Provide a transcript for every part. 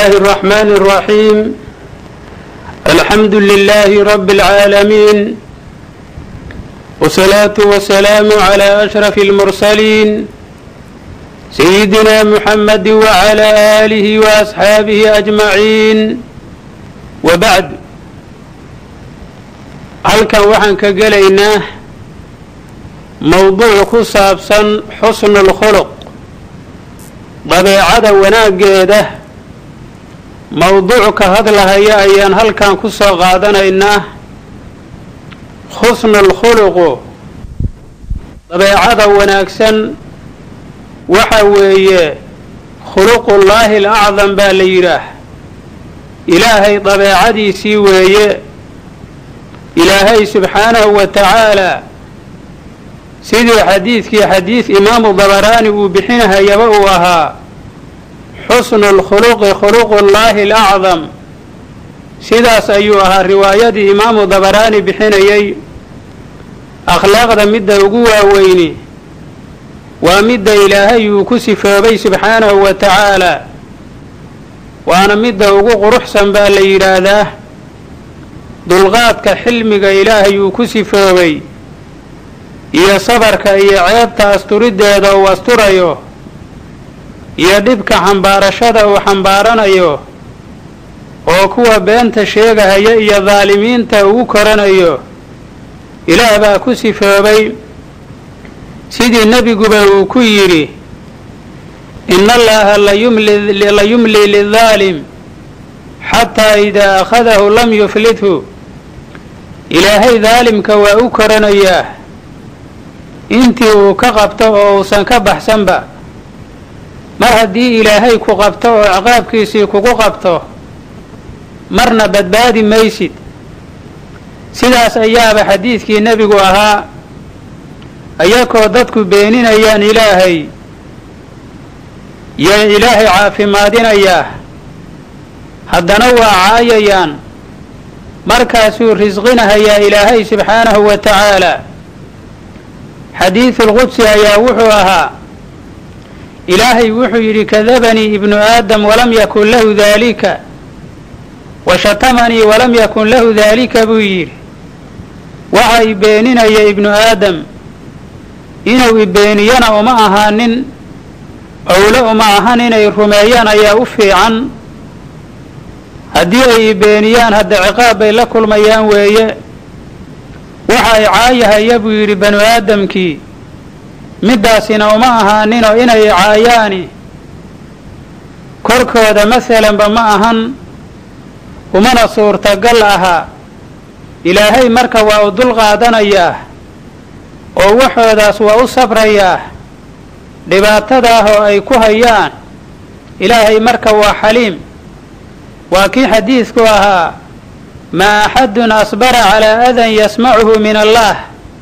الله الرحمن الرحيم. الحمد لله رب العالمين، والصلاة والسلام على أشرف المرسلين سيدنا محمد وعلى آله وأصحابه أجمعين، وبعد. halkan waxaan ka gelaynaa mawduuc ku saabsan xusnul khuluq, dabeecada wanaageeda. mawduuc ka hadlahaya ayaan halkan ku soo qaadanaynaa. xusnul khuluqu, dabeecada wanaagsan, waxa weeye khuluqullaahi alacdam baa la yidhaah. ilaahay dabeecadiisii weeye. ilaahay subxaanahu wa tacaalaa sidii xadiid imaamu dabaraani uu bixinahayaba uu ahaa, xusnu lkhuluqi khuluqullaahi alacdam. sidaas ayuu ahaa riwaayadii imaamu dabaraani bixinayay. akhlaaqda midda ugu waaweyni waa midda ilaahay uu ku sifoobay subxaanahu wa tacaalaa, waana midda ugu quruxsan baa la yidhaahdaa. dulqaadka xilmiga ilaahay uu ku sifoobay, iyo sabarka iyo ceebta asturiddeeda uu asturayo, iyo dhibka xambaarashada uu xambaaranayo, oo kuwa beenta sheegahaya iyo daalimiinta ugu koranayo, ilaah baa ku sifoobay. sidii nebiguba uu ku yidhi, ina allaha la yumli lidaalim xataa idaa akhadahu lam yuflithu. ilaahay daalimka waa u koranayaa intii uu ka qabto oo uusan ka baxsanba. mar haddii ilaahay ku qabto oo ciqaabkiisii kugu qabto, marna badbaadi maysid. sidaas ayaaba xadiidkii nebigu ahaa. ayakoo dadku beeninayaan ilaahay yaa ilaahay caafimaadinayaa, haddana waa caayayaan. markaasuu risqinahayaa ilaahay subxaanahu wa tacaalaa. xadiidulqudsi ayaa wuxuu ahaa, ilaahay wuxuu yidhi, kadabanii ibnu aadam walam yakun lahu daalika, wa shatamanii walam yakun lahu daalika buu yidhi. waxa i beeninaya ibnu aadam, inuu i beeniyana uma ahaanin, owle uma ahan inay rumeeyaan ayaa u fiican. haddii ay i beeniyaan hadda ciqaab bay la kulmayaan weeye. waxa ay caayahaya buu yidhi banu aadamkii, middaasina uma ahaaninoo inay caayaani korkooda masalanba ma ahan, umana suurtagal aha. ilaahay marka waa u dul qaadanayaa oo waxoodaas waa u sabrayaa, dhibaatadaah oo ay ku hayaan. ilaahay marka waa xaliim. waa kii xadiidku ahaa, maa axadun asbara calaa adan yasmacuhu min allah.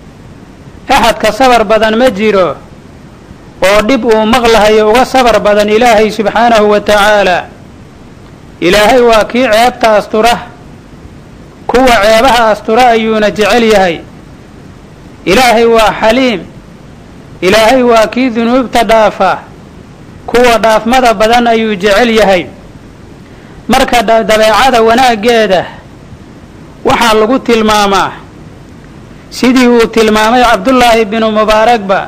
axadka sabar badan ma jiro oo dhib uu maqlahayo uga sabar badan ilaahay subxaanahu wa tacaalaa. ilaahay waa kii ceebta astura, kuwa ceebaha astura ayuuna jecel yahay. ilaahay waa xaliim. ilaahay waa kii dunuubta dhaafa, kuwa dhaafmada badan ayuu jecel yahay. marka dabeecada wanaaggeeda waxaa lagu tilmaamaa sidii uu tilmaamay cabdullaahi binu mubaarakba,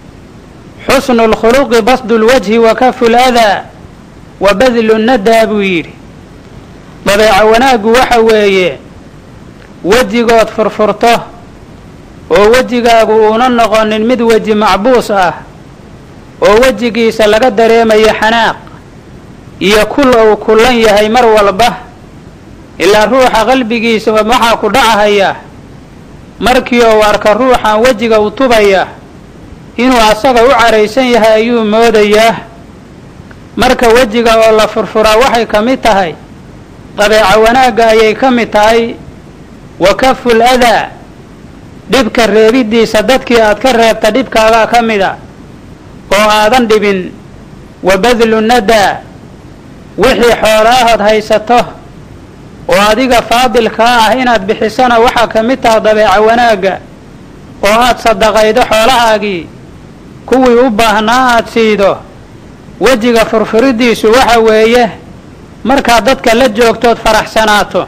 xusnu lkhuluqi basdu lwajhi wa kafu ladaa wa badlu nadaa buu yidhi. dabeeca wanaaggu waxa weeye wejigood furfurto oo wejigaagu uuna noqonin mid weji macbuus ah oo wejigiisa laga dareemayo xanaaq iyo kul uu kullan yahay mar walba. ilaa ruuxa qalbigiisa waxaa ku dhacahaya markii uu arka ruuxan wejiga u tubaya inuu asaga u caraysan yahay ayuu moodayaa. marka wejiga oo la furfuraa waxay ka mid tahay dabeeca wanaagga ayay ka mid tahay. wa kaful adaa, dhibka reebiddiisa dadkii aad ka reebta dhibkaagaa ka mida oo aadan dhibin. wa badlu nadaa, wixii xoolaahood haysato oo adiga faadilkaa ah inaad bixisana waxaa ka mid taha dabeeca wanaagga, oo aad sadaqaydo xoolahaagii, kuwii u baahnaa aad siido. wejiga furfuridiisu waxa weeye markaad dadka la joogtood faraxsanaato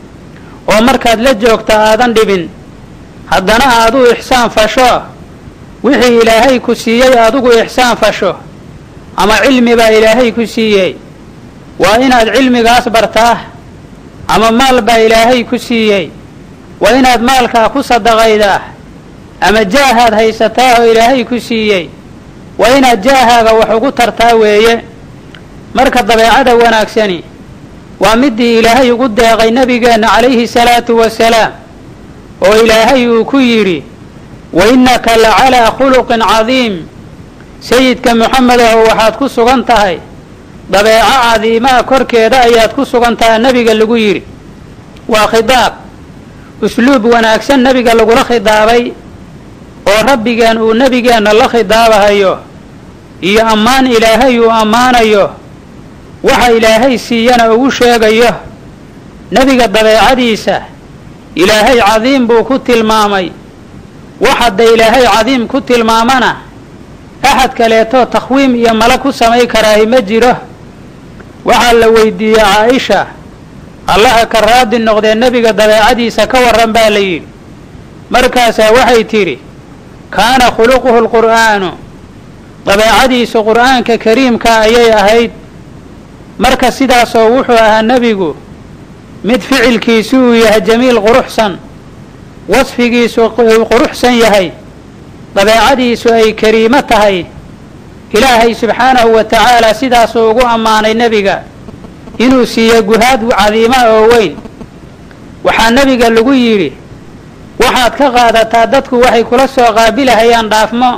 oo markaad la joogto aadan dhibin haddana aad u ixsaan fasho wixii ilaahay ku siiyey adugu ixsaan fasho ama cilmi baa ilaahay ku siiyey waa inaad cilmigaas bartaa ama maal baa ilaahay ku siiyey waa inaad maalkaa ku sadaqaydaa ama jaahaad haysataa oo ilaahay ku siiyey waa inaad jaahaaga wax ugu tartaa weeye marka dabeecada wanaagsani waa midii ilaahay ugu deeqay nebigeenna calayhi salaatu wasalaam oo ilaahay uu ku yidhi wa innaka la calaa khuluqin cadiim sayidka moxamedaho waxaad ku sugan tahay dabeeco cadiimaa korkeeda ayaad ku sugan tahay nebiga lagu yidhi waa khidaab usluub wanaagsan nebiga lagula khidaabay oo rabbigeen uu nebigeenna la khidaabahayo iyo ammaan ilaahay uu ammaanayo waxa ilaahay siiyana ugu sheegayo nebiga dabeecadiisa ilaahay cadiim buu ku tilmaamay wax hadda ilaahay cadiim ku tilmaamana axad kaleetoo takhwiim iyo mala ku samay karaahi ma jiro waxaa la weydiiyey caaisha allaha ka raadi noqdee nebiga dabeecadiisa ka warran baa la yidhi markaasaa waxay tidhi kaana khuluquhu lqur'aanu dabeecadiisu qur'aanka kariimka ayay ahayd marka sidaasoo wuxuu ahaa nebigu mid ficilkiisu uu yahay jamiil quruxsan wasfigiisu uu quruxsan yahay dabeecadiisu ay kariimo tahay ilaahay subxaanahu wa tacaala sidaasuu ugu ammaanay nebiga inuu siiyo guhaad cadiima oo weyn waxaa nebiga lagu yidhi waxaad ka qaadataa dadku waxay kula soo qaabilahayaan dhaafmo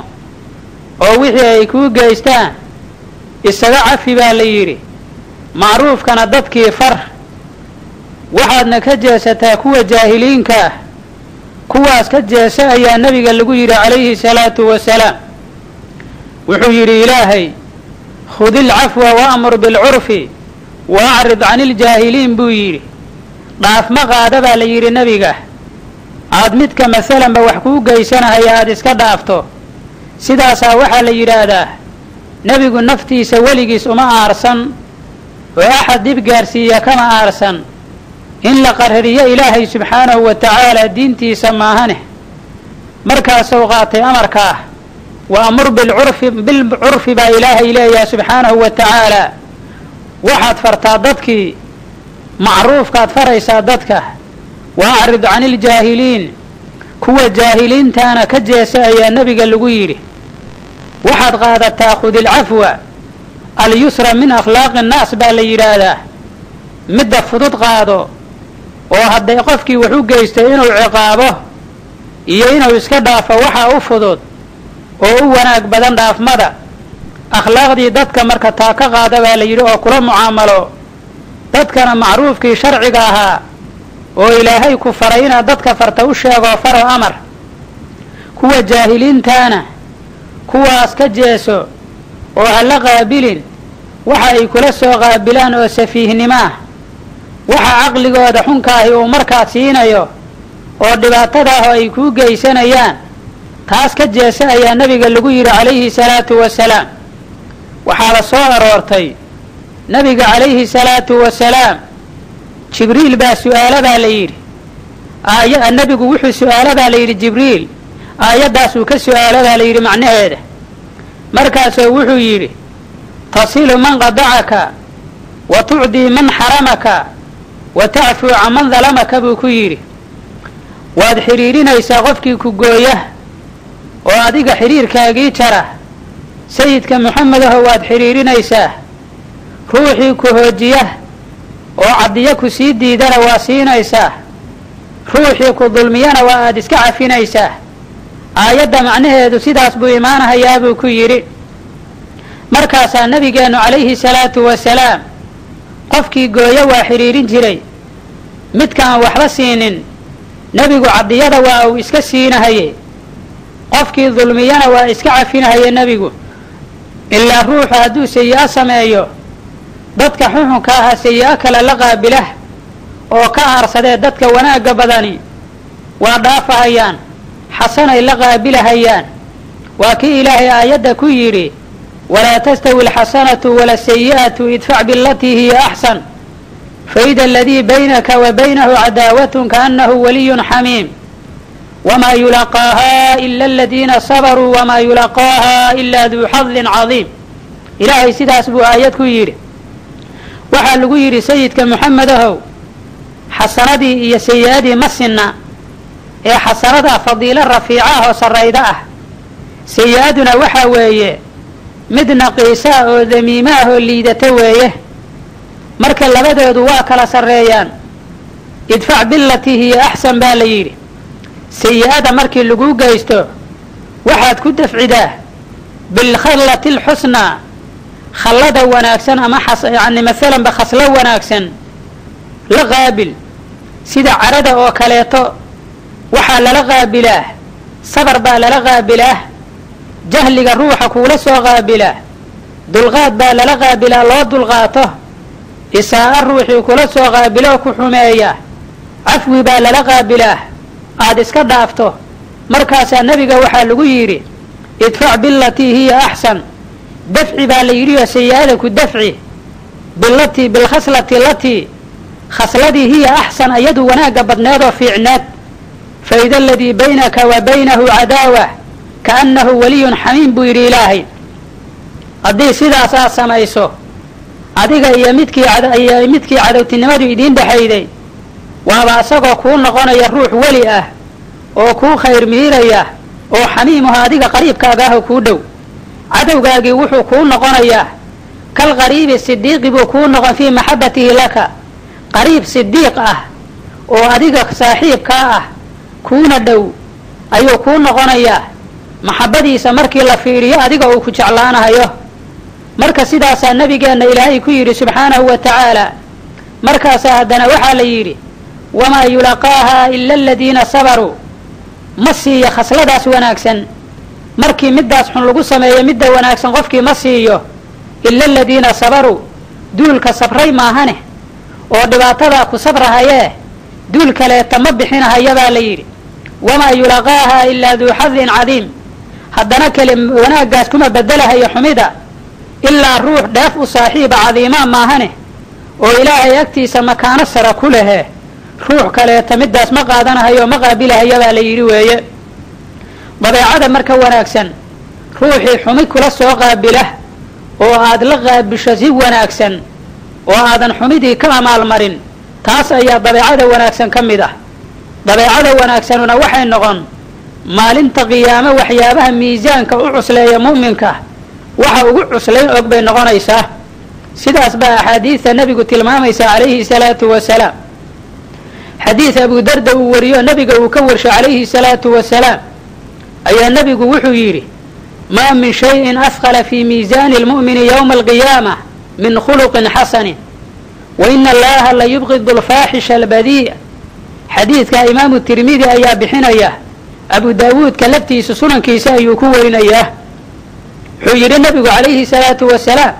oo wixii ay kuu geystaan isaga cafi baa la yidhi macruufkana dadkii far waxaadna ka jeesataa kuwa jaahiliinka ah kuwaas ka jeesa ayaa nebiga lagu yidhi calayhi salaatu wasalaam wuxuu yidhi ilaahay khudil cafwa waamur bilcurfi wa acrid cani iljaahiliin buu yidhi dhaafma qaada baa la yidhi nebiga aad midka masalanba wax kuu geysanahaya aad iska dhaafto sidaasaa waxaa la yidhaahdaa nebigu naftiisa weligiis uma aarsan oo axad dhib gaarsiiya kama aarsan in la qarariyo ilaahay subxaanahu wa tacaala diintiisa maahane markaasuu qaatay amarkaa wa amur bilcurfi baa ilaahay leeyahay subxaanahu wa tacaala waxaad fartaa dadkii macruufkaad faraysaa dadka wa acrid cani iljaahiliin kuwa jaahiliintaana ka jeesa ayaa nebiga lagu yidhi waxaad qaadataa khudilcafwa alyusra min akhlaaqi nnaas baa la yidhaahdaa midda fudud qaado oo hadday qofkii wax u geystay inuu ciqaabo iyo inuu iska dhaafo waxaa u fudud oo u wanaag badan dhaafmada akhlaaqdii dadka marka taa ka qaada baa la yidhi oo kula mucaamalo dadkana macruufkii sharciga ahaa oo ilaahay ku faray inaad dadka farta u sheegoo faro amar kuwa jaahiliintaana kuwaas ka jeeso oo ha la qaabilin waxa ay kula soo qaabilaan oo safiihnimaah waxa caqligooda xunkaahi uu markaa siinayo oo dhibaatadaah ay kuu geysanayaan taas ka jeesa ayaa nebiga lagu yidhi calayhi salaatu wasalaam waxaa la soo aroortay nebiga calayhi salaatu wasalaam jibriil baa su'aaladaa la yidhi nebigu wuxuu su'aaladaa la yidhi jibriil aayaddaasuu ka su'aaladaa la yidhi macnaheeda markaasuu wuxuu yidhi tasilu man qadacaka wa tucdii man xaramaka wa tacfuu can man dalamaka buu ku yidhi waad xidhiidhinaysaa qofkii ku gooya oo adiga xidhiirkaagii jara sayidka moxamedaho waad xidhiidhinaysaa ruuxii ku hoojiya oo caddiyo ku sii diidana waa siinaysaa ruuxii ku dulmiyana waa aad iska cafinaysaa aayadda macnaheedu sidaas buu imaanahayaa buu ku yidhi markaasaa nebigeennu calayhi salaatu wasalaam qofkii gooyo waa xidhiidhin jiray midkaan waxba siinin nebigu caddiyada waa uu iska siinahaye qofkii dulmiyana waa iska cafinahaye nebigu ilaa ruuxu hadduu sayi-o sameeyo dadka xuxunka aha sayi-o kale la qaabilah oo ka aarsadee dadka wanaagga badani waa dhaafahayaan xasanay la qaabilahayaan waa kii ilaahay aayadda ku yidhi walaa tastawi alxasanatu wala sayi'atu idfac bilatii hiya axsan فإذا الذي بينك وبينه عداوة كأنه ولي حميم وما يلقاها إلا الذين صبروا وما يلقاها إلا ذو حظ عظيم. إلهي sidaas buu aayad ku yidhi waxaa lagu yidhi sayidka moxamedahow xasanadii iyo sayi-adii ma sinna ee xasanada fadiilo rafiica oo sarrayda ah, sayi-aduna waxaa weeye mid naqiisa oo damiimo ah oo liidata weeye. marka labadeedu waa kala sarreeyaan. idfac bilatii hiya axsan baa la yidhi, sayi-ada markii lagu geysto waxaad ku dafcidaa bilkhallati alxusnaa, khallada wanaagsan ama yani maalanba khaslo wanaagsan la qaabil. sida carada oo kaleeto waxaa lala qaabilaa sabar baa lala qaabilaa, jahliga ruuxa kuula soo qaabilaa dulqaad baa lala qaabilaa loo dulqaato, isaa-a ruuxii kula soo qaabiloo ku xumeeya cafwi baa lala qaabilaa aada iska dhaafto. markaasaa nebiga waxaa lagu yidhi idfac bilatii hiya axsan, dafci baa la yidhi oo sayi-ada ku dafci bilatii bilkhaslati latii, khasladii hiya axsan iyadu wanaagga badneed oo fiicneed. faida aladii baynaka wa baynahu cadaawa kaannahu waliyun xamiim buu yidhi ilaahay. haddii sidaas aad samayso adiga iyo midkii cadowtinimadu idiin dhexayday waaba isagoo kuu noqonaya ruux weli ah oo kuu khayr miiraya oo xamiimaho adiga qariibkaaga ah oo kuu dhow. cadowgaagii wuxuu kuu noqonayaa kal qariibi sidiiqi buu kuu noqon fii maxabatihi laka, qariib sidiiq ah oo adiga saaxiibkaa ah kuuna dhow ayuu kuu noqonayaa maxabadiisa markii la fiiriyo adiga uu ku jeclaanahayo. marka sidaasaa nabigeenna ilaahay ku yidhi subxaanahu wa tacaala. markaasaa haddana waxaa la yidhi wamaa yulaqaaha ila aladiina sabaruu, ma siiyo khasladaas wanaagsan markii middaas xun lagu sameeyo midda wanaagsan qofkii ma siiyo ila aladiina sabaruu, duulka sabray maahane oo dhibaatadaa ku sabrahayee duul kaleeta ma bixinahaya baa la yidhi. wamaa yulaqaaha ilaa duu xadin cadiim, haddana kale wanaaggaas kuma bedelahayo xumida ilaa ruux dheef u saaxiiba cadiimaa maahane oo ilaahay agtiisa makaano sara ku lehe ruux kaleeta middaas ma qaadanahayo ma qaabilahaya baa la yidhi weeye. dabeecada marka wanaagsan ruuxii xumi kula soo qaabila oo aad la qaabisho si wanaagsan oo aadan xumidii ka amaalmarin, taas ayaa dabeecada wanaagsan ka mid ah. dabeecada wanaagsanuna waxay noqon maalinta qiyaamo waxyaabaha miisaanka u cusleeya mu'minka waxa ugu cuslayn og bay noqonaysaa. sidaas baa axaadiidta nebigu tilmaamaysa calayhi salaatu wasalaam. xadiid abu darda uu wariyo nebiga uu ka warsho calayhi salaatu wasalaam ayaa nebigu wuxuu yidhi maa min shayin afqala fii miisaani اlmu'mini yowma alqiyaama min khuluqin xasanin waina allaha la yubqidu alfaaxisha albadii'a. xadiidka imaamu tirmidi ayaa bixinaya, abu daawuudka laftiisa sunankiisa ayuu ku warinayaa. wuxuu yidhi nebigu calayhi salaatu wasalaam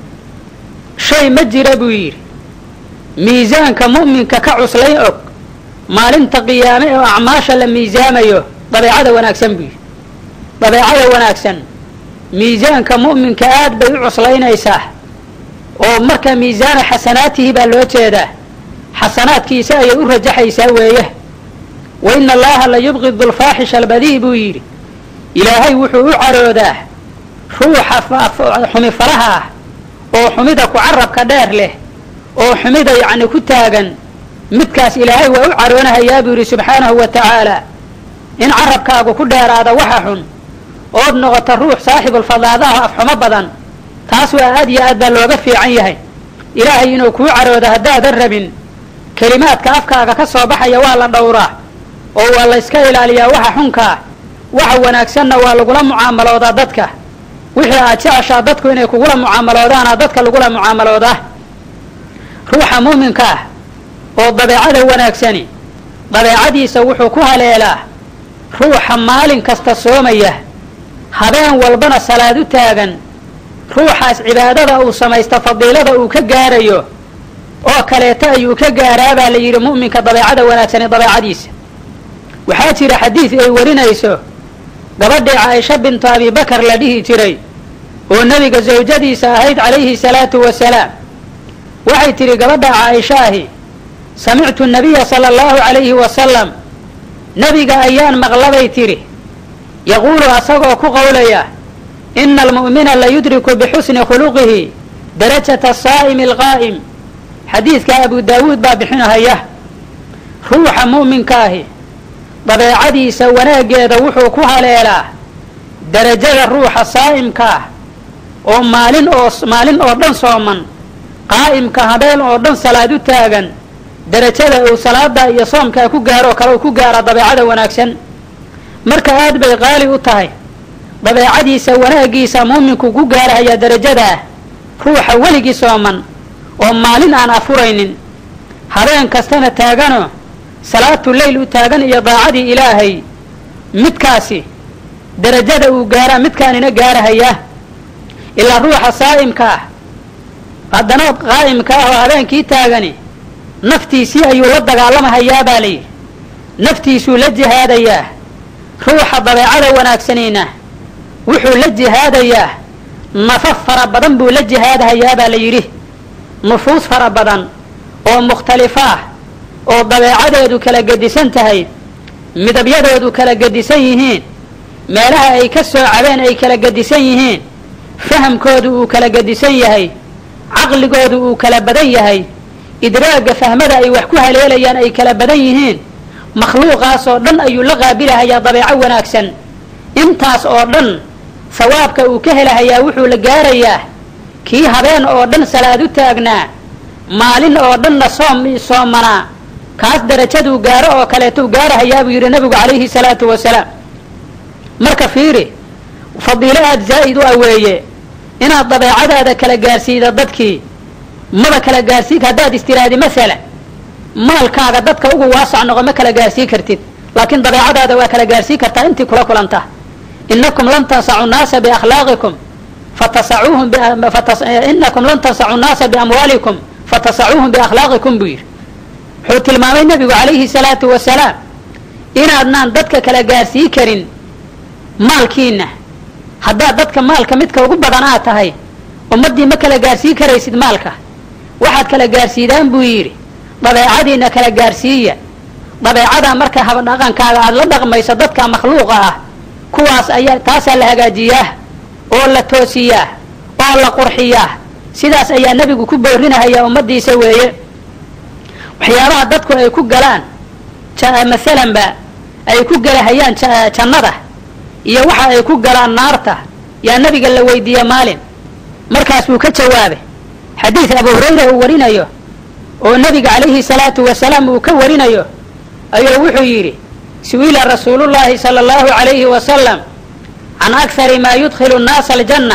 shay ma jira buu yidhi miisaanka mu'minka ka cuslayn og maalinta qiyaame oo acmaasha la miisaamayo dabeecada wanaagsan buu yidhi. dabeecada wanaagsan miisaanka mu'minka aad bay u cuslaynaysaa oo marka miisaana xasanaatihi baa loo jeedaa, xasanaadkiisa ayay u rajaxaysaa weeye. waina allaha la yubqidu alfaaxisha albadii buu yidhi, ilaahay wuxuu u caroodaa ruuxa xumi faraha ah oo xumida ku carabka dheer leh oo xumida yacni ku taagan, midkaas ilaahay waa u caroonahayaa buu yidhi subxaanahu wa tacaala. in carabkaagu ku dheeraada waxa xun ood noqoto ruux saaxibulfadaadaah afxumo badan, taas waa aad iyo aad baa looga fiican yahay. ilaahay inuu kuu caroodo haddaadan rabin kelimaadka afkaaga ka soo baxaya waa la dhowraa oo waa la yska ilaaliyaa waxa xunkaa, waxa wanaagsanna waa lagula mucaamaloodaa dadka. wixii aad jeceshaa dadku inay kugula mucaamaloodaana dadka lagula mucaamaloodaa. ruuxa muuminka ah oo dabeecada wanaagsani dabeecadiisa wuxuu ku haleelaa ruuxa maalin kasta soomaya habeen walbana salaad u taagan, ruuxaas cibaadada uu samaysta fadiilada uu ka gaarayo oo kaleeta ayuu ka gaaraa baa la yidhi mu'minka dabeecada wanaagsani dabeecadiisa. waxaa jira xadiid ay warinayso gabadhii caaisha bintu abibakar la dhihi jiray oo nebiga sawjadiisa ahayd calayhi salaatu wasalaam. waxay tidhi gabadha caaishaahi samictu nabiya sala allahu calayhi wasalam nebiga ayaan maqlabay tidhi yaquulu asagoo ku qowlaya ina almu'mina la yudriku bixusni khuluqihi darajata asaa'imi alqaa'im xadiidka abu daawuud baa bixinahaya ruuxa mu'minkaahi dabeecadiisa wanaaggeeda wuxuu ku haleelaa darajada ruuxa saa'imka ah oo maalin oo dhan sooman qaa'imka habeen oo dhan salaad u taagan darajada uu salaada iyo soomkaa ku gaaroo kale uu ku gaara dabeecada wanaagsan marka aad bay qaali u tahay dabeecadiisa wanaaggiisa muuminku ku gaarahayaa darajadaa ruuxa weligii sooman oo maalin aan afuraynin habeen kastana taaganoo salaatu leyl u taagan iyo daacadii ilaahay midkaasi darajada uu gaaraa midkaanina gaarahayaa ilaa ruuxa saa'imka ah haddana qaa'imka ah oo habeenkii taagani naftiisii ayuu la dagaalamahayaa baa layidhi naftiisuu la jihaadayaa ruuxa dabeecada wanaagsanayna wuxuu la jihaadayaa nafaf fara badan buu la jihaadahayaa baa la yidhi nufuus fara badan oo mukhtalifa ah oo dabeecadeedu kala gedisan tahay midabyadoodu kala gedisan yihiin meelaha ay ka soo cabeen ay kala gedisan yihiin fahamkoodu uu kala gedisan yahay caqligoodu uu kala badan yahay idraagga fahmada ay wax ku haleelayaan ay kala badan yihiin makhluuqaas oo dhan ayuu la qaabilahayaa dabeeco wanaagsan intaas oo dhan sawaabka uu ka helahayaa wuxuu la gaarayaa kii habeen oo dhan salaad u taagnaa maalin oo dhanna soomanaa kaas darajaduu gaaro oo kaleetou gaarahayaa buu yidhi nabigu calayhi salaatu wasalaam marka fiiri fadiilo aad zaa'id u aweeye inaad dabeecadaada kala gaarsiida dadkii maba kala gaarsiid haddaad istiraadi masala maalkaaga dadka ugu waasac noqo ma kala gaarsii kartid laakiin dabeecadaada waa kala gaarsii kartaa intii kula kulanta inakum lan tansacu nnaasa biakhlaaqikum inakum lan tansacu nnaasa biamwaalikum fatasacuuhum biakhlaaqikum buu yidhi wuxuu tilmaamay nebigu calayhi salaatu wasalaam inaadnaan dadka kala gaarsii karin maalkiina haddaad dadka maalka midka ugu badan aad tahay ummaddii ma kala gaarsii karaysid maalka waxaad kala gaarsiidaan buu yidhi dabeecadiina kala gaarsiiya dabeecadaa marka habadhaqankaaga aada la dhaqmayso dadka makhluuqa ah kuwaas taasaa la hagaajiyaa oo la toosiyaa oo la qurxiyaa sidaas ayaa nebigu ku boorinahayaa ummaddiisa weeye waxyaabaha dadku ay ku galaan masalanba ay ku galahayaan jannada iyo waxa ay ku galaan naarta yaa nebiga la weydiiye maalin markaas buu ka jawaabay xadiid abu hurayra uu warinayo oo nebiga calayhi salaatu wasalaam uu ka warinayo ayuu wuxuu yidhi su'ila rasuulullaahi sala allahu calayhi wasalam can akari maa yudkhilu nnaasa aljanna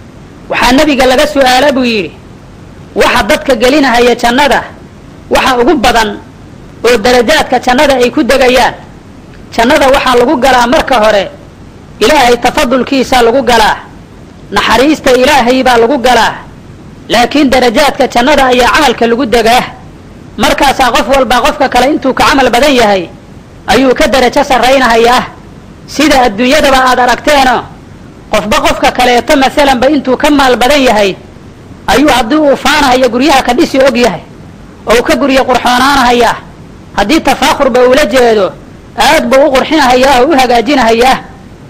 waxaa nebiga laga su'aala buu yidhi waxa dadka gelinahaya jannada waxa ugu badan oo darajaadka jannada ay ku degayaan jannada waxaa lagu galaa marka hore ilaahay tafadulkiisaa lagu galaa naxariista ilaahay baa lagu galaa laakiin darajaadka jannada ayaa camalka lagu degaa markaasaa qof walba qofka kale intuu ka camal badan yahay ayuu ka darajo sarraynahayaa sida adduunyadaba aad aragteeno qofba qofka kaleeto masalanba intuu ka maal badan yahay ayuu haddii uu faanahayo guryaha ka dhisi og yahay oo ka guryo qurxoonaanahayaa haddii tafaakhurba uula jeedo aad buu u qurxinahayaa oo u hagaajinahayaa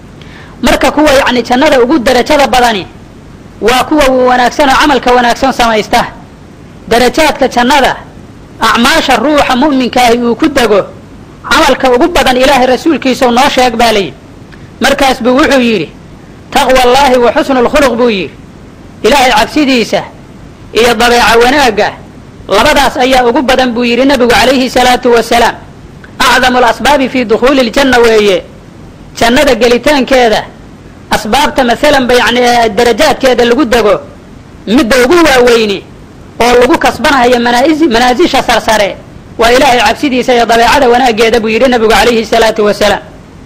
marka kuwa yacni jannada ugu darajada badani waa kuwa wanaagsan oo camalka wanaagsan samaysta darajaadka jannada acmaasha ruuxa mu'minkaahi uu ku dego camalka ugu badan ilaahay rasuulkiisau noo sheeg baa layidhi markaas buu wuxuu yidhi taqwa allaahi wa xusnu lkhuluq buu yidhi ilaahay cabsidiisa iyo dabeeca wanaagga labadaas ayaa ugu badan buu yidhi nebigu calayhi salaatu wasalaam acdamu alasbaabi fii dukhuuli ljanna weeye jannada gelitaankeeda asbaabta masalanba yacni darajaadkeeda lagu dego midda ugu waaweyni oo lagu kasbanahayo manaasisha sarsare waa ilaahay cabsidiisa iyo dabeecada wanaaggeeda buu yidhi nebigu calayhi salaatu wasalaam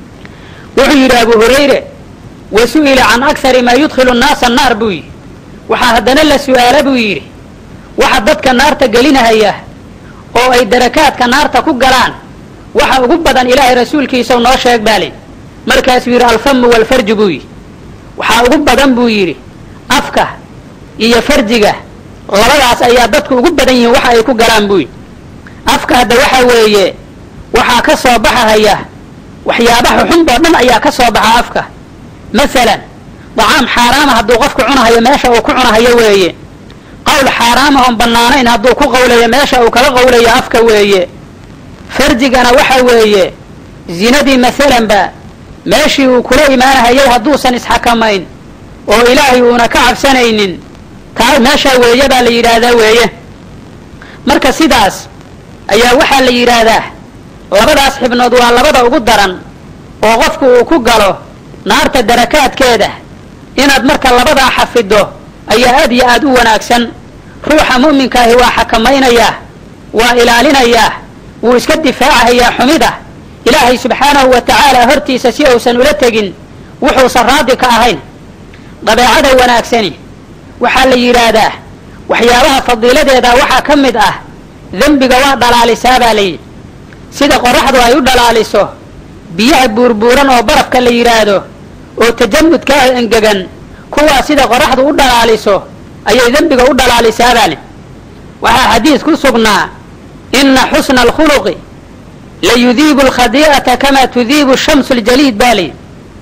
wuxuu yidhi abu hurayre wa su'ila can akari maa yudkhilu nnaasa annaar buu yidhi waxaa haddana la su'aala buu yidhi waxa dadka naarta gelinahaya oo ay darakaadka naarta ku galaan waxa ugu badan ilaahay rasuulkiisau noo sheeg baa lay markaasuu yidhi alfamu walfarju buu yidhi waxaa ugu badan buu yidhi afka iyo farjiga labadaas ayaa dadku ugu badan yihiin waxa ay ku galaan buy afka hadda waxa weeye waxaa ka soo baxahaya waxyaabaha xunboo dhan ayaa ka soo baxa afka masalan dacaam xaaraama hadduu qofku cunahayo meesha uu ku cunahayo weeye qowl xaaraama oon bannaanayn hadduu ku qawlayo meesha uu kaga qawlayo afka weeye farjigana waxa weeye zinadii masalanba meeshii uu kula imaanahayay hadduusan isxakamayn oo ilaahay uuna ka cabsanaynin taa meeshaa weeye baa la yidhaahdaa weeye marka sidaas ayaa waxaa la yidhaahdaa labadaas xibnood waa labada ugu daran oo qofku uu ku galo naarta darakaadkeeda inaad marka labadaa xafido ayaa aad iyo aad u wanaagsan ruuxa mu'minkaahi waa xakamaynayaa waa ilaalinayaa wuu iska difaacahayaa xumida ilaahay subxaanahu wa tacaala hortiisa si uusan ula tegin wuxuusan raadi ka ahayn dabeecada wanaagsani waxaa la yidhaahdaa waxyaabaha fadiiladeeda waxaa ka mid ah dembiga waa dhalaalisaa baa layidhi sida qoraxdu ay u dhalaaliso biyaha buurbuuran oo barafka la yidhaahdo oo tajamudka ah engegan kuwaa sida qoraxdu u dhalaaliso ayay dembiga u dhalaalisaa baa li waxaa xadiis ku sugnaa ina xusna alkhuluqi la yudiibu alkhadii'ata kamaa tudiibu shamsu ljaliid baa layidhi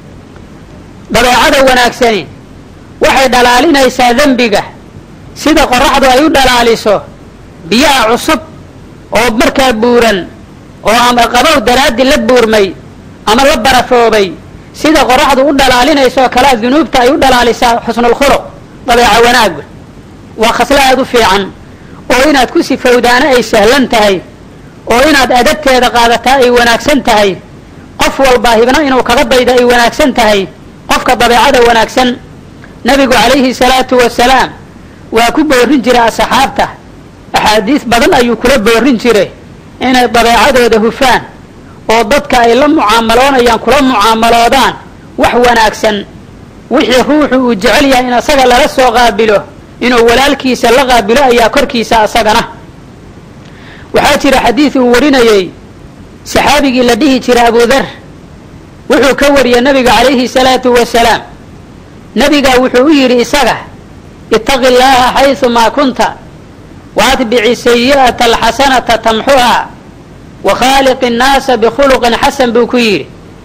dabeecada wanaagsani waxay dhalaalinaysaa dembiga sida qoraxdu ay u dhalaaliso biyaha cusub oo markaa buuran oo ama qabow daraaddi la buurmay ama la barafoobay sida qoraxdu u dhalaalinayso kalea dunuubta ay u dhalaalisaa xusnulkhuluq dabeeca wanaagga waa khaslo aad u fiican oo inaad ku sifowdaana ay sahlan tahay oo inaad adagteeda qaadataa ay wanaagsan tahay qof walba hibna inuu kaga daydo ay wanaagsan tahay qofka dabeecada wanaagsan nabigu calayhi salaatu wasalaam waa ku boorin jiray asxaabta axaadiis badan ayuu kula boorin jiray inay dabeecadooda hufaan oo dadka ay la mucaamaloonayaan kula mucaamaloodaan wax wanaagsan wixii ruuxu uu jecel yahay in asaga lala soo qaabilo inuu walaalkiisa la qaabilo ayaa korkiisa asagana waxaa jira xadiis uu warinayey saxaabigii la dhihi jiray abudar wuxuu ka wariyey nabiga calayhi salaatu wasalaam nabigaa wuxuu u yidhi isaga ittaqi llaaha xaysumaa kunta waatbici sayi'ata alxasanata tamxuhaa wa khaaliqi innaasa bikhuluqin xasan buu ku yidhi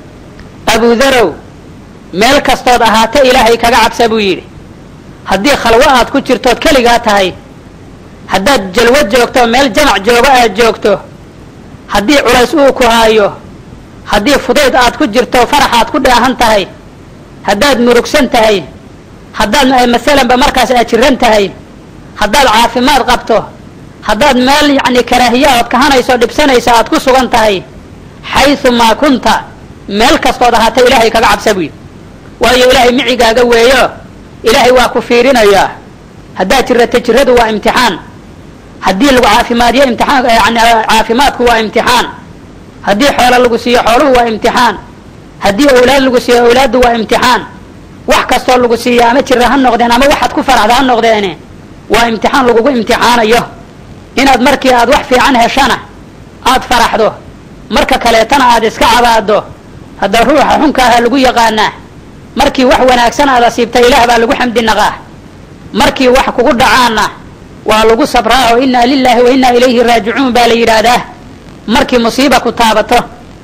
abudarow meel kastood ahaate ilaahay kaga cabsa buu yidhi haddii khalwo aad ku jirtood keligaa tahay haddaad jalwo joogto meel jamac joogo aad joogto haddii culays uu ku haayo haddii fudayd aad ku jirto farax aad ku dheehan tahay haddaad murugsan tahay haddaad masalanba markaas aad jiran tahay haddaad caafimaad qabto haddaad meel yacni karaahiya ood kahanayso dhibsanaysa aad ku sugan tahay xaysumaa kunta meel kastood ahaata ilaahay kaga cabsa buyi waayo ilaahay micigaaga weeyo ilaahay waa ku fiirinayaa haddaad jirata jiradu waa imtixaan haddii lagu caafimaadiyo imtixaan yani caafimaadku waa imtixaan haddii xoolo lagu siiyo xooluhu waa imtixaan haddii awlaad lagu siiyo awlaaddu waa imtixaan wax kastoo lagu siiyo ama jira ha noqdeen ama waxaad ku faraxda ha noqdeene waa imtixaan lagugu imtixaanayo inaad markii aad wax fiican heshana aad faraxdo marka kaleetana aad iska cabaado hadda ruuxa xunka aha lagu yaqaanaa markii wax wanaagsan aad asiibta ilaah baa lagu xamdi naqaa markii wax kugu dhacaana waa lagu sabraa oo innaa lilaahi wa innaa ilayhi raajicuun baa la yidhaahdaa markii musiiba ku taabato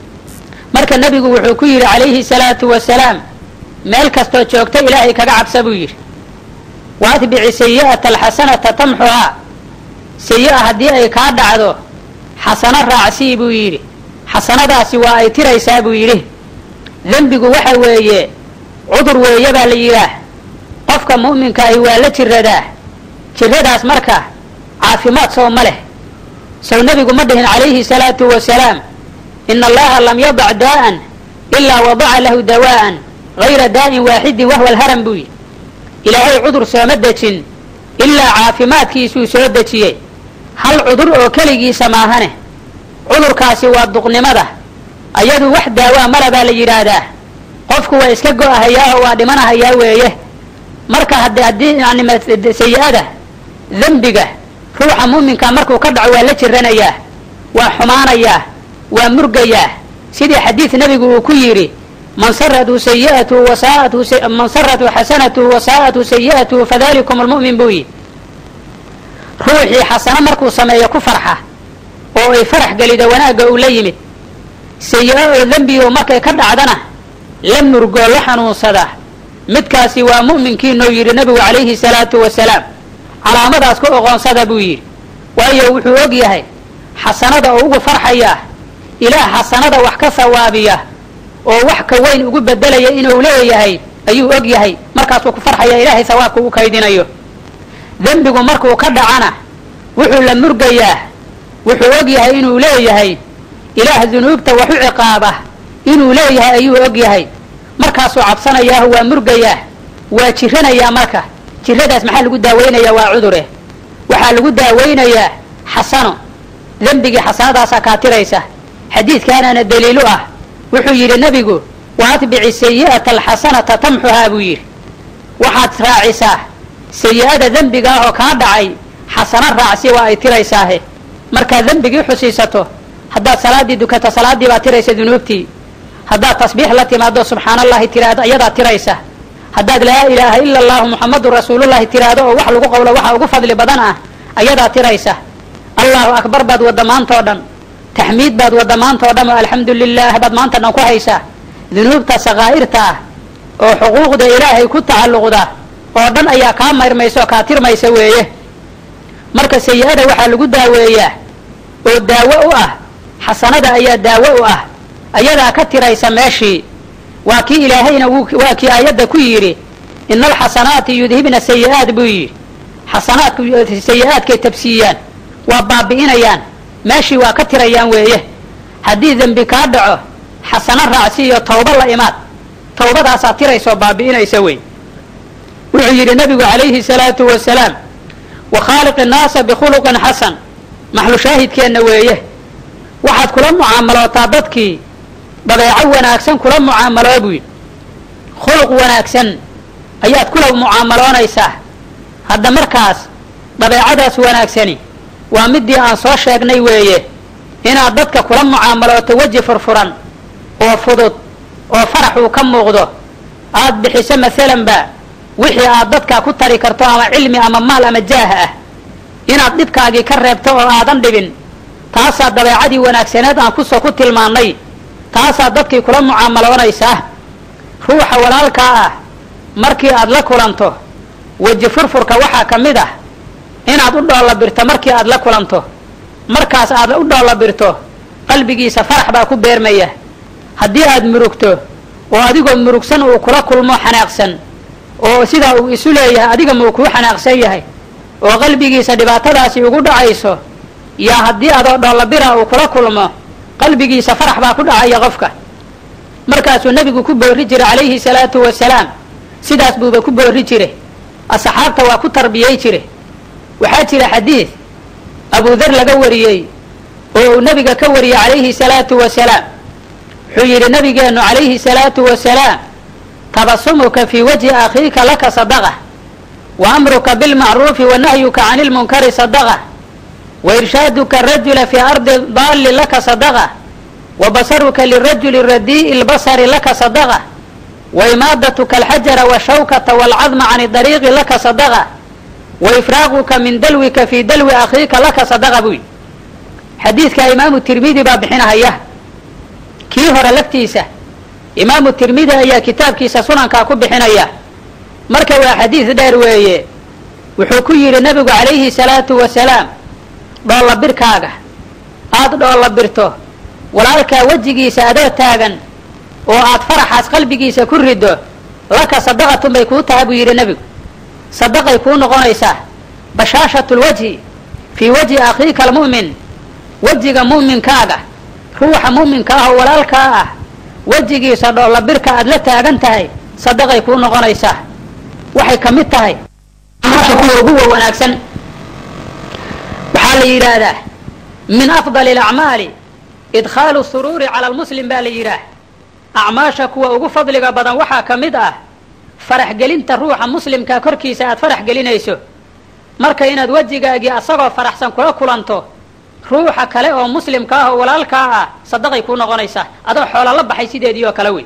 marka nebigu wuxuu ku yidhi calayhi salaatu wasalaam meel kastoo joogta ilaahay kaga cabsa buu yidhi waatbici sayi'ata alxasanata tamxuhaa sayi'a haddii ay kaa dhacdo xasano raacsii buu yidhi xasanadaasi waa ay tiraysaa buu yidhi dembigu waxa weeye cudur weeye baa la yidhaah qofka mu'minkaahi waa la jiradaa jiradaas marka caafimaad soo ma leh sow nebigu ma dhihin calayhi salaatu wasalaam ina allaha lam yadac daa'an ilaa wadaca lahu dawaa'an gayra daa'in waaxidin wahwa alharam buu yidhi ilaahay cudur sooma dejin ilaa caafimaadkiisuu soo dejiyey hal cudur oo keligiisa maahane cudurkaasi waa duqnimada ayadu wax daawaa mala baa la yidhaahdaa qofku waa iska go'ahayaa oo waa dhimanahayaa weeye marka haddii yani sayi-ada dembiga ruuxa muuminka markuu ka dhaco waa la jiranayaa waa xumaanayaa waa murgayaa sidii xadiid nebigu uu ku yidhi man saratu sayi'atu man saratu xasanatu wasaa'atu sayi'atu fadalikum almu'min buu yidhi ruuxii xasano markuu sameeyo ku farxa oo ay farax gelido wanaagga uu la yimid sayi-o oo dembigo markay ka dhacdana la murgoo la xanuunsada midkaasi waa mu'minkiinuu yidhi nebigu calayhi salaatu wasalaam calaamadaas ku oqoonsada buu yidhi waayo wuxuu og yahay xasanada oo ugu farxaya ilaah xasanada wax ka sawaabiya oo wax ka weyn ugu bedelaya inuu leeyahay ayuu og yahay markaasuu ku farxaya ilaahay sawaabka u kaydinayo dembigu markuu ka dhacana wuxuu la murgayaa wuxuu og yahay inuu leeyahay ilaah dunuubta wax u ciqaaba inuu leeyahay ayuu og yahay markaasuu cabsanayaa waa murgayaa waa jiranayaa marka jiradaas maxaa lagu daaweynayaa waa cudure waxaa lagu daaweynayaa xasano dembigii xasanadaasaa kaa tiraysa xadiidkaanana daliilu ah wuxuu yidhi nebigu wa atbici sayi'ata alxasanata tamxuhaa buu yidhi waxaad raacisaa sayi-ada dembiga ah oo kaa dhacay xasano raacsi waa ay tiraysaahe markaad dembigii xusiisato haddaad salaaddii dukato salaaddii baad tiraysa dunuubtii haddaad tasbiix la timaado subxaana allahi tiraahdo iyadaad tiraysa haddaad laa ilaaha ila allahu muxamadun rasuulullahi tiraahdo oo wax lagu qowlo waxa ugu fadli badan ah ayadaad tiraysa allahu akbar baad wadda maantoo dhan taxmiid baad wadda maantoo dhan oo alxamdu lilah baad maanta dhan ku haysaa dunuubta sakaa'irta ah oo xuquuqda ilaahay ku tacalluqda oo dhan ayaa kaa mayrmaysa oo kaa tirmaysa weeye marka sayi-ada waxaa lagu daaweeyaa oo daawo u ah xasanada ayaa daawo u ah ayadaa ka tiraysa meeshii waa kii ilaahayna waa kii aayadda ku yidhi ina alxasanaati yudhibna sayi-aat buu yidhi xasanaadku sayi-aadkay tabsiiyaan waa baabi'inayaan meeshii waa ka tirayaan weeye haddii dembi kaa dhaco xasano raacsi iyo tawba la imaad tawbadaasaa tiraysoo baabi'inaysa wey wuxuu yidhi nebigu calayhi salaatu wasalaam wa khaaliq innaasa bikhuluqin xasan maxlu shaahidkeenna weeye waxaad kula mucaamalootaa dadkii dabeeco wanaagsan kula mucaamaloo buu yidhi khuluq wanaagsan ayaad kula mucaamaloonaysaa hadda markaas dabeecadaas wanaagsani waa midii aan soo sheegnay weeye inaad dadka kula mucaamalooto weji furfuran oo fudud oo farax uu ka muuqdo aad bixiso maalanba wixii aad dadka ku tari karto ama cilmi ama maal ama jaah ah inaad dhibkaagii ka reebto oo aadan dhibin taasaa dabeecadii wanaagsaneed aan kusoo ku tilmaannay taasaad dadkii kula mucaamaloonaysaa ruuxa walaalkaa ah markii aad la kulanto weji furfurka waxaa ka mid ah inaad u dhoolla birto markii aad la kulanto markaas aad u dhoolla birto qalbigiisa farax baa ku beermaya haddii aad murugto oo adigoo murugsan uu kula kulmo xanaaqsan oo sidaa uu isu leeyahay adiga muu kuu xanaaqsan yahay oo qalbigiisa dhibaatadaasi ugu dhacayso yaa haddii adoo dhoolla bira uu kula kulmo qalbigiisa farax baa ku dhacaya qofka markaasuu nebigu ku boorri jiray calayhi salaatu wasalaam sidaas buuba ku boorri jiray asxaabta waa ku tarbiyey jire waxaa jira xadiid abudar laga wariyey oo uu nebiga ka wariyey calayhi salaatu wasalaam wuxuu yidhi nabigeennu calayhi salaatu wasalaam tabasumuka fii wajhi akhiika laka sadaqa wa amruka bilmacruufi wa nahyuka cani lmunkari sadaqa wa irshaaduka arajula fii ardi daalli laka sadaqa wa basaruka lirajuli radii'i lbasari laka sadaqa wa imaadatuka alxajara washawkata waalcadma cani dariiqi laka sadaqa wa ifraaquka min dalwika fii dalwi akhiika laka sadaqa buy xadiidka imaamu tirmidi baa bixinahaya kii hore laftiisa imaamu tirmidi ayaa kitaabkiisa sunankaa ku bixinaya marka waa xadiid dheer weeye wuxuu ku yidhi nebigu calayhi salaatu wasalaam dhoolla birkaaga aad dhoolla birto walaalkaa wejigiisa adoo taagan oo aad faraxaas qalbigiisa ku riddo laka sadaqatun bay kuu tahay buu yidhi nebigu sadaqay kuu noqonaysaa bashaashatu lwajhi fii wajhi akhiika almu'min wejiga mu'minkaaga ruuxa mu'minka ah oo walaalkaa ah wejigiisa dhoolla birka aad la taagan tahay sadaqay kuu noqonaysaa waxay ka mid tahay acmaasha kuwa ugu wanaagsan waxaa la yidhaahdaa min afdali alacmaali idkhaalu suruuri cala almuslim baa la yidhaah acmaasha kuwa ugu fadliga badan waxaa ka mid ah farax gelinta ruuxa muslimkaa korkiisa aad farax gelinayso marka inaad wejigaagii asagoo faraxsan kula kulanto ruuxa kale oo muslimka ah oo walaalkaa ah sadaqay kuu noqonaysaa adoo xoola la baxay sideedii oo kale wey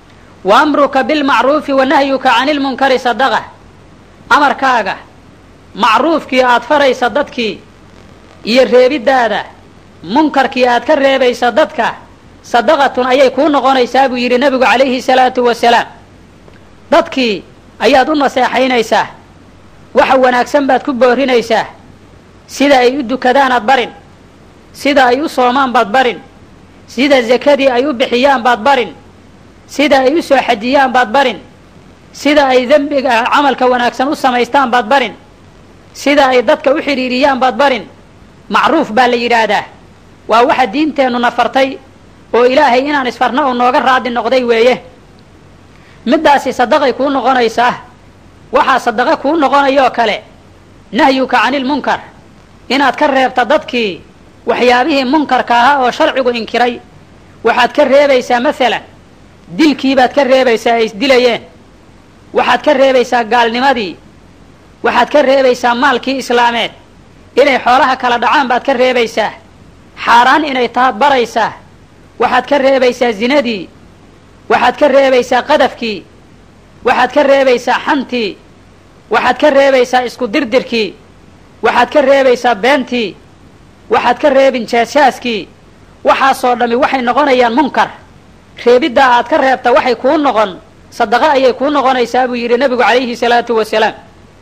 wa amruka bilmacruufi wa nahyuka cani lmunkari sadaqa amarkaaga macruufkii aad faraysa dadkii iyo reebiddaada munkarkii aad ka reebaysa dadka sadaqatun ayay kuu noqonaysaa buu yidhi nebigu calayhi salaatu wasalaam. dadkii ayaad u naseexaynaysaa, waxa wanaagsan baad ku boorinaysaa, sida ay u dukadaanaad barin, sida ay u soomaan baad barin, sida sakadii ay u bixiyaan baad barin, sida ay u soo xajiyaan baad barin, sida ay dembiga camalka wanaagsan u samaystaan baad barin, sida ay dadka u xidhiiriyaan baad barin. macruuf baa la yidhaahdaa, waa waxa diinteennu na fartay oo ilaahay inaan isfarno uu nooga raadi noqday weeye. middaasi sadaqay kuu noqonaysaa. waxaa sadaqa kuu noqonayoo kale nahyuka canilmunkar, inaad ka reebta dadkii waxyaabihii munkarka ahaa oo sharcigu inkiray. waxaad ka reebaysaa masalan dilkiibaad ka reebaysaa ay isdilayeen, waxaad ka reebaysaa gaalnimadii, waxaad ka reebaysaa maalkii islaameed inay xoolaha kala dhacaan baad ka reebaysaa, xaaraan inay tahaad baraysaa, waxaad ka reebaysaa zinadii, waxaad ka reebaysaa qadafkii, waxaad ka reebaysaa xantii, waxaad ka reebaysaa isku dirdirkii, waxaad ka reebaysaa beentii, waxaad ka reebin jaasjaaskii. waxaasoo dhammi waxay noqonayaan munkar. reebiddaa aad ka reebta waxay kuu noqon sadaqo ayay kuu noqonaysaa buu yidhi nebigu calayhi salaatu wasalaam.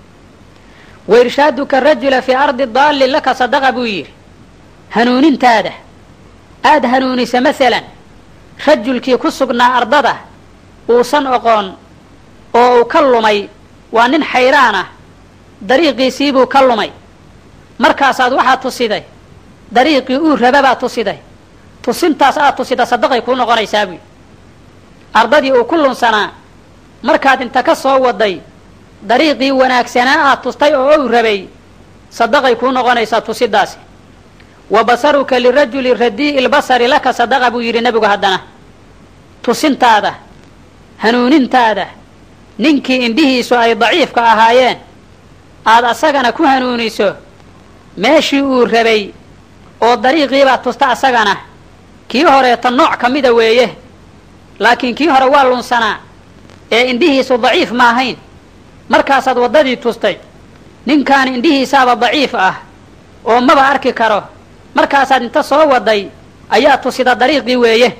wa irshaaduka rajula fii ardi daalli laka sadaqa buu yidhi. hanuunintaada aad hanuunisa masalan rajulkii ku sugnaa ardada uusan oqoon oo uu ka lumay, waa nin xayraan ah, dariiqiisiibuu ka lumay, markaasaad waxaad tusiday dariiqii uu raba baad tusiday. tusintaas aad tusida sadaqay kuu noqonaysaa buy. ardadii uu ku lunsanaa markaad inta ka soo waday dariiqii wanaagsanaa aad tustay oo uu rabay, sadaqay kuu noqonaysaa tusidaasi. wa basaruka lirajuli radii'i lbasari laka sadaqa buu yidhi nebigu. haddana tusintaada, hanuunintaada ninkii indhihiisu ay daciifka ahaayeen aad asagana ku hanuuniso meeshii uu rabay oo dariiqiibaad tusta asagana. kii horeeta nooc ka mida weeye, laakiin kii hore waa lunsanaa ee indhihiisu daciif ma ahayn. markaasaad waddadii tustay, ninkaani indhihiisaaba daciif ah oo maba arki karo, markaasaad inta soo waday ayaa tusida dariiqii weeye,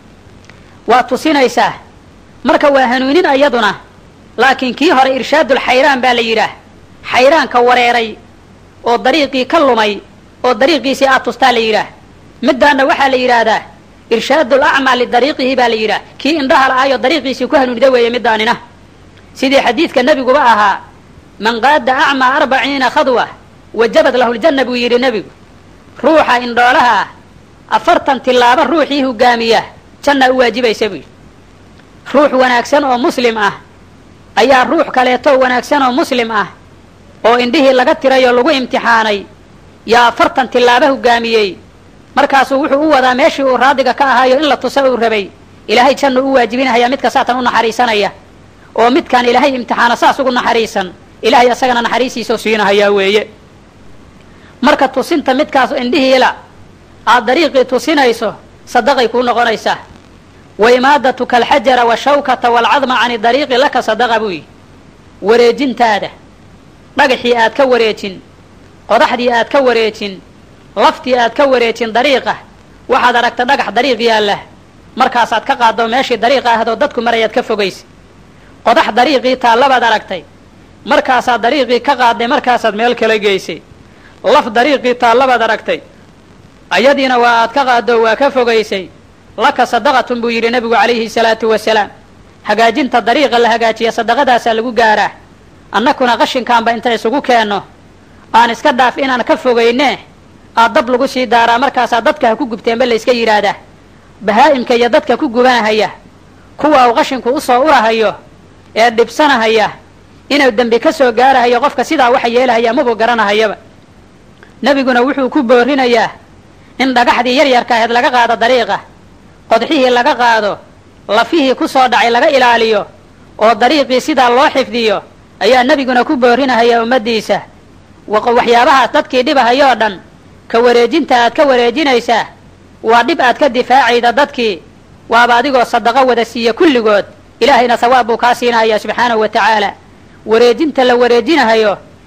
waa tusinaysaa. marka waa hanuunin ayaduna, laakiin kii hore irshaadul xayraan baa la yidhaah. xayraanka wareeray oo dariiqii ka lumay oo dariiqiisii aad tustaa la yidhaah. middaanna waxaa la yidhaahdaa irshaadul acmaa lidariiqihi baa la yidhaah. kii indhaha la-aayoo dariiqiisii ku hanuunida weeye middaanina. sidii xadiidka nebiguba ahaa, man qaada acmaa 40 khadwa wajabad lahu ljanna buu yidhi nebigu. ruuxa indhoolaha ah 40 tillaabo ruuxii hogaamiya janna u waajibaysa buu yidhi. ruux wanaagsan oo muslim ah ayaa ruux kaleeto wanaagsan oo muslim ah oo indhihii laga tiray oo lagu imtixaanay yaa 40 tillaabo hogaamiyey. markaasuu wuxuu u wadaa meeshii uu raadiga ka ahaayo in la tuso uu rabay. ilaahay jannu u waajibinahaya midka saatan u naxariisanaya, oo midkaan ilaahay imtixaano saas ugu naxariisan ilaahay asagana naxariistiisao siinahayaa weeye. marka tusinta midkaas indhihiila aad dariiqii tusinayso sadaqay kuu noqonaysaa. wa imaadatuka alxajara washawkata waalcadma cani dariiqi laka sadaqa buu yidhi. wareejintaada dhagaxii aad ka wareejin, qodaxdii aad ka wareejin, laftii aad ka wareejin dariiqa. waxaad aragta dhagax dariiq yaalla, markaasaad ka qaaddo meeshii dariiqa ahdoo dadku marayaad ka fogaysay. qodax dariiqii taallabaad aragtay, markaasaad dariiqii ka qaadday, markaasaad meel kala geysay. laf dariiqii taallabaad aragtay, ayadiina waa aad ka qaaddo waa ka fogaysay. laka sadaqatun buu yidhi nebigu calayhi salaatu wasalaam. hagaajinta dariiqa la hagaajiya sadaqadaasaa lagu gaaraa. annakuna qashinkaanba inta isugu keenno aan iska dhaaf inaan ka fogayne aad dab lagu sii daaraa, markaasaa dadka ha ku gubteenba layska yidhaahdaa. bahaa'imka iyo dadka ku gubanahaya, kuwa uu qashinku u soo urahayo ee dhibsanahaya inuu dembi ka soo gaarahayo qofka sidaa waxa yeelahaya mabuu garanahayaba. nebiguna wuxuu ku boorinayaa in dhagaxdii yaryarka ahayd laga qaado dariiqa, qodxihii laga qaado, lafihii ku soo dhacay laga ilaaliyo, oo dariiqii sidaa loo xifdiyo ayaa nebiguna ku boorinahaya ummaddiisa. waxyaabahaas dadkii dhibahayoo dhan ka wareejinta aad ka wareejinaysaa waa dhib aad ka difaacayda dadkii, waaba adigoo sadaqo wada siiya kulligood. ilaahayna sawaab buu kaa siinahayaa subxaanahu wa tacaala. wareejinta la wareejinahayo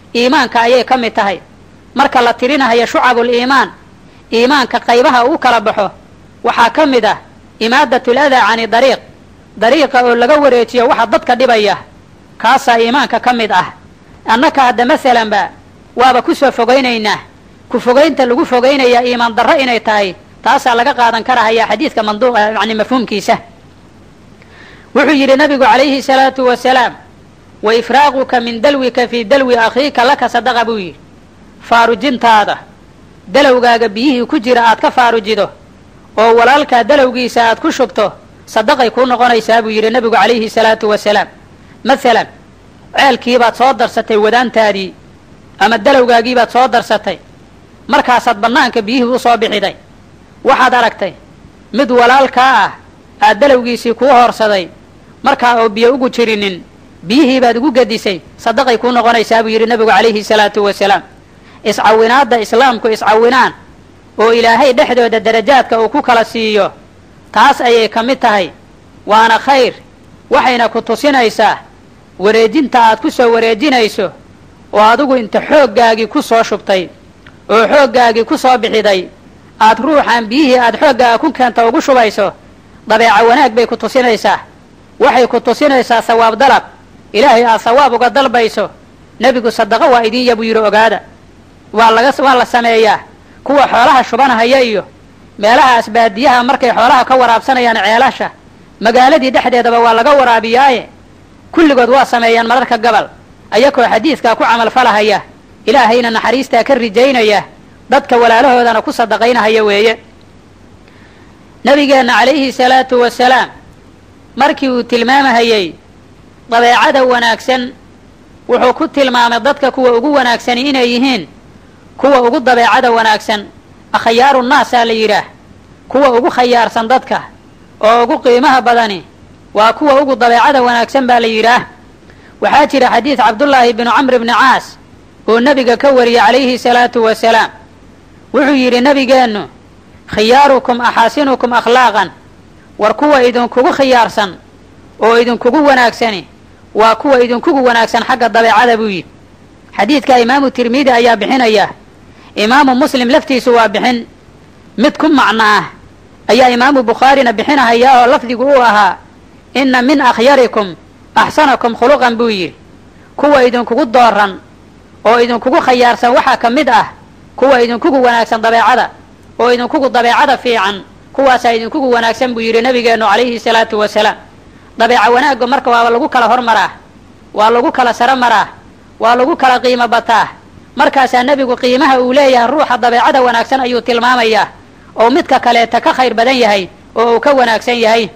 iimaanka ayay ka mid tahay marka la tirinahayo shucabul iimaan iimaanka qaybaha uu kala baxo waxaa ka mid ah imaadatul adaa cani dariiqa oo laga wareejiyo waxa dadka dhibaya kaasaa iimaanka ka mid ah annaka hadda masalanba waaba ku soo fogaynaynaa ku fogaynta lagu fogaynaya iimaan darro inay tahay taasaa laga qaadan karahayaa xadiidka yani mafhuumkiisa wuxuu yidhi nabigu calayhi salaatu wasalaam wa ifraaquka min dalwika fii dalwi akhiika laka sadaqa buu yidhi faarujintaada dalowgaaga biyihii ku jira aad ka faarujido oo walaalkaa dalowgiisa aad ku shubto sadaqay kuu noqonaysaa buu yidhi nabigu calayhi salaatu wasalaam masalan ceelkiibaad soo darsatay wadaantaadii ama dalowgaagiibaad soo darsatay markaasaad bannaanka biyihii u soo bixiday waxaad aragtay mid walaalkaa ah aad dalowgiisii kuu hoorsaday markaa oo biyo ugu jirinin biyihii baad ugu gedisay sadaqay kuu noqonaysaa buu yidhi nabigu calayhi salaatu wasalaam iscawinaadda islaamku iscawinaan oo ilaahay dhexdooda darajaadka uu ku kala siiyo taas ayay ka mid tahay waana khayr waxayna ku tusinaysaa wareejinta aad ku soo wareejinayso oo adigu inta xooggaagii ku soo shubtay oo xooggaagii ku soo bixiday aad ruuxaan biyihii aad xooggaaga ku keenta ugu shubayso dabeeca wanaag bay ku tusinaysaa waxay ku tusinaysaa sawaab dalab ilaahay aad sawaab uga dalbayso nebigu sadaqo waa idinya buu yidhi ogaada waa la sameeyaa kuwa xoolaha shubanahaya iyo meelahaas baadiyaha markay xoolaha ka waraabsanayaan ceelasha magaaladii dhexdeedaba waa laga waraabiyaaye kulligood waa sameeyaan mararka gabal ayakoo xadiidkaa ku camalfalahaya ilaahayna naxariistaa ka rijaynaya dadka walaalahoodana ku sadaqaynahaya weeye nabigeenna calayhi salaatu wasalaam markii uu tilmaamahayey dabeecada wanaagsan wuxuu ku tilmaamay dadka kuwa ugu wanaagsani inay yihiin kuwa ugu dabeecada wanaagsan akhyaaru naasaa la yidhaah kuwa ugu khayaarsan dadka oo ugu qiimaha badani waa kuwa ugu dabeecada wanaagsan baa la yidhaah waxaa jira xadiid cabdullaahi binu camr bni caas oo nebiga ka wariyey calayhi salaatu wasalaam wuxuu yidhi nebigeennu khiyaarukum axaasinukum akhlaaqan war kuwa idinkugu khiyaarsan oo idinkugu wanaagsani waa kuwa idinkugu wanaagsan xagga dabeecada buu yidhi xadiidka imaamu tirmidi ayaa bixinaya imaamu muslim laftiisu waa bixin mid ku macno ah ayaa imaamu bukhaarina bixinahayaa oo lafdigu uu ahaa inna min akhyarikum axsanakum khuluqan buu yidhi kuwa idinkugu dooran oo idinkugu khayaarsan waxaa ka mid ah kuwa idinkugu wanaagsan dabeecada oo idinkugu dabeecada fiican kuwaasaa idinkugu wanaagsan buu yidhi nabigeennu calayhi salaatu wasalaam dabeeca wanaagga marka waaba lagu kala hormaraa waa lagu kala saro maraa waa lagu kala qiimo bataa markaasaa nebigu qiimaha uu leeyahay ruuxa dabeecada wanaagsan ayuu tilmaamayaa oo midka kaleeta ka khayr badan yahay oo uu ka wanaagsan yahay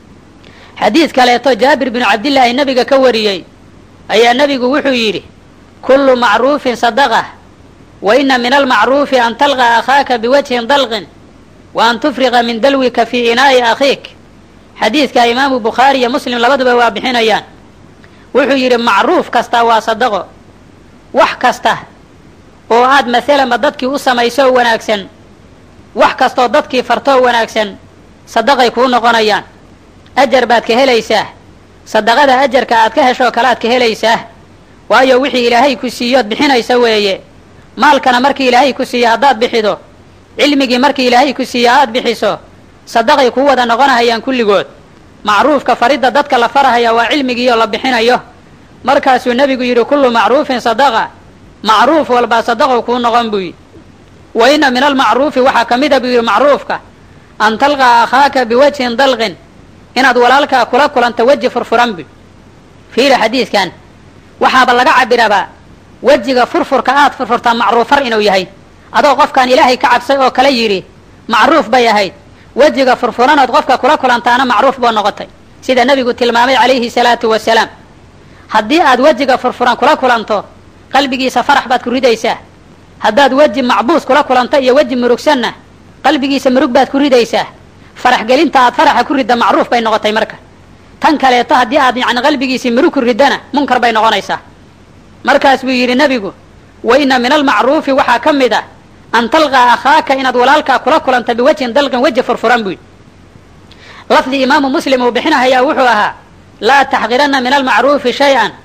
xadiid kaleeto jaabir binu cabdillaahi nebiga ka wariyey ayaa nebigu wuxuu yidhi kullu macruufin sadaqa wa inna min almacruufi an talqa akhaaka biwajhin dalqin wa an tufriqa min dalwika fii inaa'i akhiik xadiidka imaamu bukhaari iyo muslim labaduba waa bixinayaan wuxuu yidhi macruuf kasta waa sadaqo wax kasta oo aad masalanba dadkii u samayso wanaagsan wax kastoo dadkii fartoo wanaagsan sadaqay kuu noqonayaan ajar baad ka helaysaa sadaqada ajarka aad ka heshoo kale aad ka helaysaa waayo wixii ilaahay ku siiyood bixinaysa weeye maalkana markii ilaahay ku siiyo haddaad bixido cilmigii markii ilaahay ku siiyo aad bixiso sadaqay kuu wada noqonahayaan kulligood macruufka faridda dadka la farahaya waa cilmigiioo la bixinayo markaasuu nebigu yidhi kullu macruufin sadaqa macruuf walbaa sadaqow kuu noqon buu yidhi wa inna min almacruufi waxaa ka mida buu yidhi macruufka an talqaa akhaaka biwajhin dalqin inaad walaalkaa kula kulanto weji furfuran bu fiiri xadiidkan waxaaba laga cabirabaa wejiga furfurka aad furfurtaa macruufar inuu yahay adoo qofkaan ilaahay ka cabsay oo kale yidhi macruuf bay ahayd wejiga furfuranood qofka kula kulantaana macruuf boo noqotay sida nebigu tilmaamay calayhi salaatu wasalaam haddii aad wejiga furfuran kula kulanto qalbigiisa farax baad ku ridaysaa haddaad weji macbuus kula kulanto iyo weji murugsanna qalbigiisa murug baad ku ridaysaa farax gelinta aad faraxa ku ridda macruuf bay noqotay marka tan kaleeto haddii aad yacni qalbigiisii murug ku riddana munkar bay noqonaysaa markaas buu yidhi nebigu wa inna min almacruufi waxaa ka mid ah an talqaa akhaaka inaad walaalkaa kula kulanta biwajhin dalqin weji furfuran buu yidhi lafdi imaamu muslim uu bixinahayaa wuxuu ahaa laa taxqiranna min almacruufi shay-an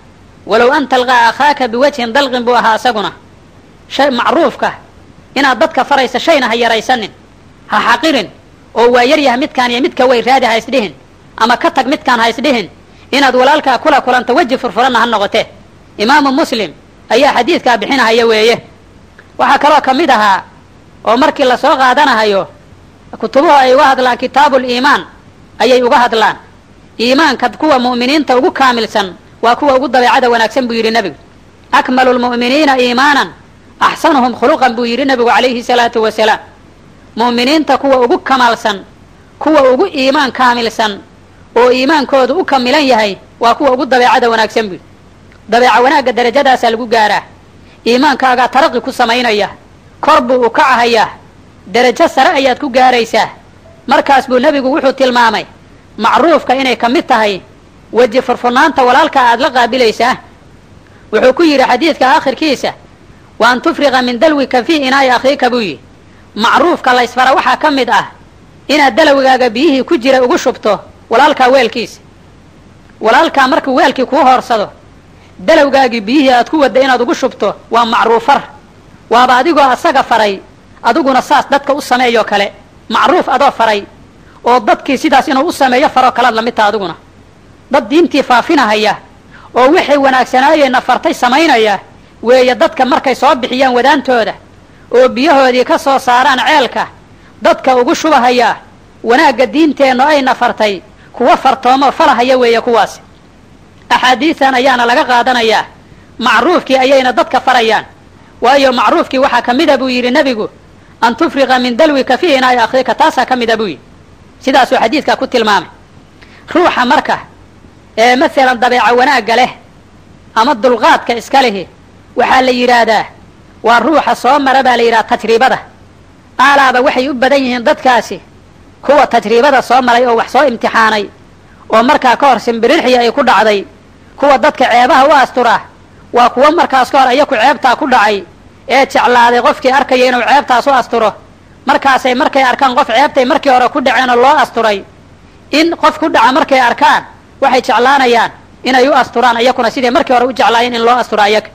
walow an talqaa akhaaka biwajhin dalqin buu ahaa isaguna shay macruufka inaad dadka faraysa shayna ha yaraysanin ha xaqirin oo waa yaryaha midkaan iyo midka way raadi ha isdhihin ama ka tag midkaan ha isdhihin inaad walaalkaa kula kulanto weji furfuranna ha noqote imaamu muslim ayaa xadiidkaa bixinahaya weeye waxaa kaloo ka mid ahaa oo markii lasoo qaadanahayo kutubuhu ay uga hadlaan kitaabuliimaan ayay uga hadlaan iimaanka kuwa mu'miniinta ugu kaamilsan waa kuwa ugu dabeecada wanaagsan buu yidhi nebigu akmalu lmu'miniina iimaanan axsanuhum khuluqan buu yidhi nebigu calayhi salaatu wasalaam mu'miniinta kuwa ugu kamaalsan kuwa ugu iimaan kaamilsan oo iimaankooda u kamilan yahay waa kuwa ugu dabeecada wanaagsan buu yidhi dabeeca wanaagga darajadaasaa lagu gaaraa iimaankaagaa taraqi ku samaynaya kor buu u kacahayaa derajo sare ayaad ku gaaraysaa markaas buu nebigu wuxuu tilmaamay macruufka inay ka mid tahay weji furfurnaanta walaalka aad la qaabilaysaa wuxuu ku yidhi xadiidka aakhirkiisa wa an tufriqa min dalwika fii inaa'i akhiika buu yidhi macruufka laysfara waxaa ka mid ah inaad dalawigaaga biyihii ku jira ugu shubto walaalkaa weelkiisa walaalkaa markuu weelkii kuu hoorsado dalawgaagii biyihii aad ku wadda inaad ugu shubto waa macruufar waaba adigoo asaga faray adiguna saas dadka u sameeyoo kale macruuf adoo faray oo dadkii sidaas inuu u sameeyo faroo kalaad lamid taha adiguna dad diintii faafinahaya oo waxay wanaagsanaayeenna fartay samaynaya weeye dadka markay soo bixiyaan wadaantooda oo biyahoodii ka soo saaraan ceelka dadka ugu shubahaya wanaagga diinteennu ayna fartay kuwa fartoomo falahaya weeye kuwaasi axaadiisan ayaana laga qaadanayaa macruufkii ayayna dadka farayaan waayo macruufkii waxaa ka mida buu yidhi nebigu an tufriqa min dalwika fii inaa'i akhiika taasaa ka mida buu yidhi sidaasuu xadiidkaa ku tilmaamay ruuxa marka ee masalan dabeeca wanaagga leh ama dulqaadka iska lihi waxaa la yidhaahdaa waa ruuxa soo mara baa la yidhaha tajribada aalaaba waxay u badan yihiin dadkaasi kuwa tajribada soo maray oo wax soo imtixaanay oo markaa ka hor simbirirxii ay ku dhacday kuwa dadka ceebaha u astura waa kuwo markaas ka hor ayaku ceebtaa ku dhacay ee jeclaaday qofkii arkaya inuu ceebtaas u asturo markaasay markay arkaan qof ceebtay markii hore ku dhaceenoo loo asturay in qof ku dhaca markay arkaan waxay jeclaanayaan inay u asturaan ayakuna siday markii hore u jeclaayeen in loo asturo ayaga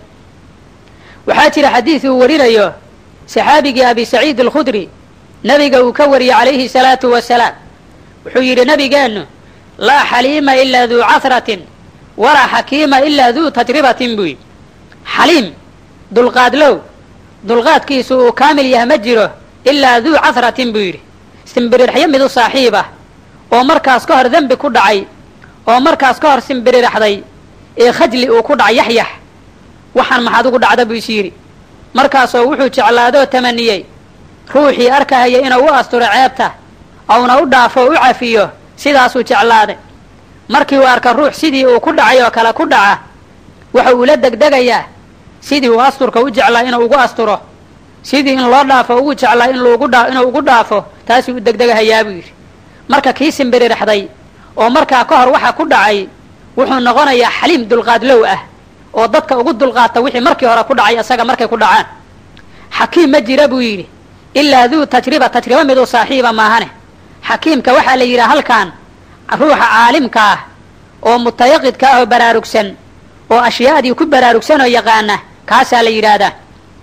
waxaa jira xadiid uu warinayo saxaabigii abi saciid alkhudri nebiga uu ka wariyey calayhi salaatu wasalaam wuxuu yidhi nebigeennu laa xaliima ilaa duu casratin walaa xakiima ilaa duu tajribatin buu yidhi xaliim dulqaadlow dulqaadkiisu uu kaamil yaha ma jiro ilaa duu casratin buu yidhi simbirirxyo mid u saaxiib ah oo markaas ka hor dembi ku dhacay oo markaas ka hor simbirirxday ee khajli uu ku dhacay yaxyax waxaan maxaad ugu dhacda buu is yidhi markaasoo wuxuu jeclaadoo tamaniyey ruuxii arkahaya inuu u asturo ceebta ouna u dhaafo o u cafiyo sidaasuu jeclaaday markii uu arka ruux sidii uu ku dhacay oo kale ku dhaca waxa uu la degdegayaa sidii uu asturka u jeclaa inuu ugu asturo sidii in loo dhaafo ugu jeclaa inuu ugu dhaafo taasuu u degdegahayaa buu yidhi marka kii simbirirxday oo markaa ka hor waxa ku dhacay wuxuu noqonayaa xaliim dulqaadlow ah oo dadka ugu dulqaata wixii markii hore ku dhacay isaga markay ku dhacaan xakiim ma jira buu yidhi ilaa duu tajriba miduu saaxiiba maahane xakiimka waxaa la yidhaha halkan ruuxa caalimka ah oo mutayaqidka ah oo baraarugsan oo ashyaadii ku baraarugsan oo yaqaana kaasaa la yidhaahdaa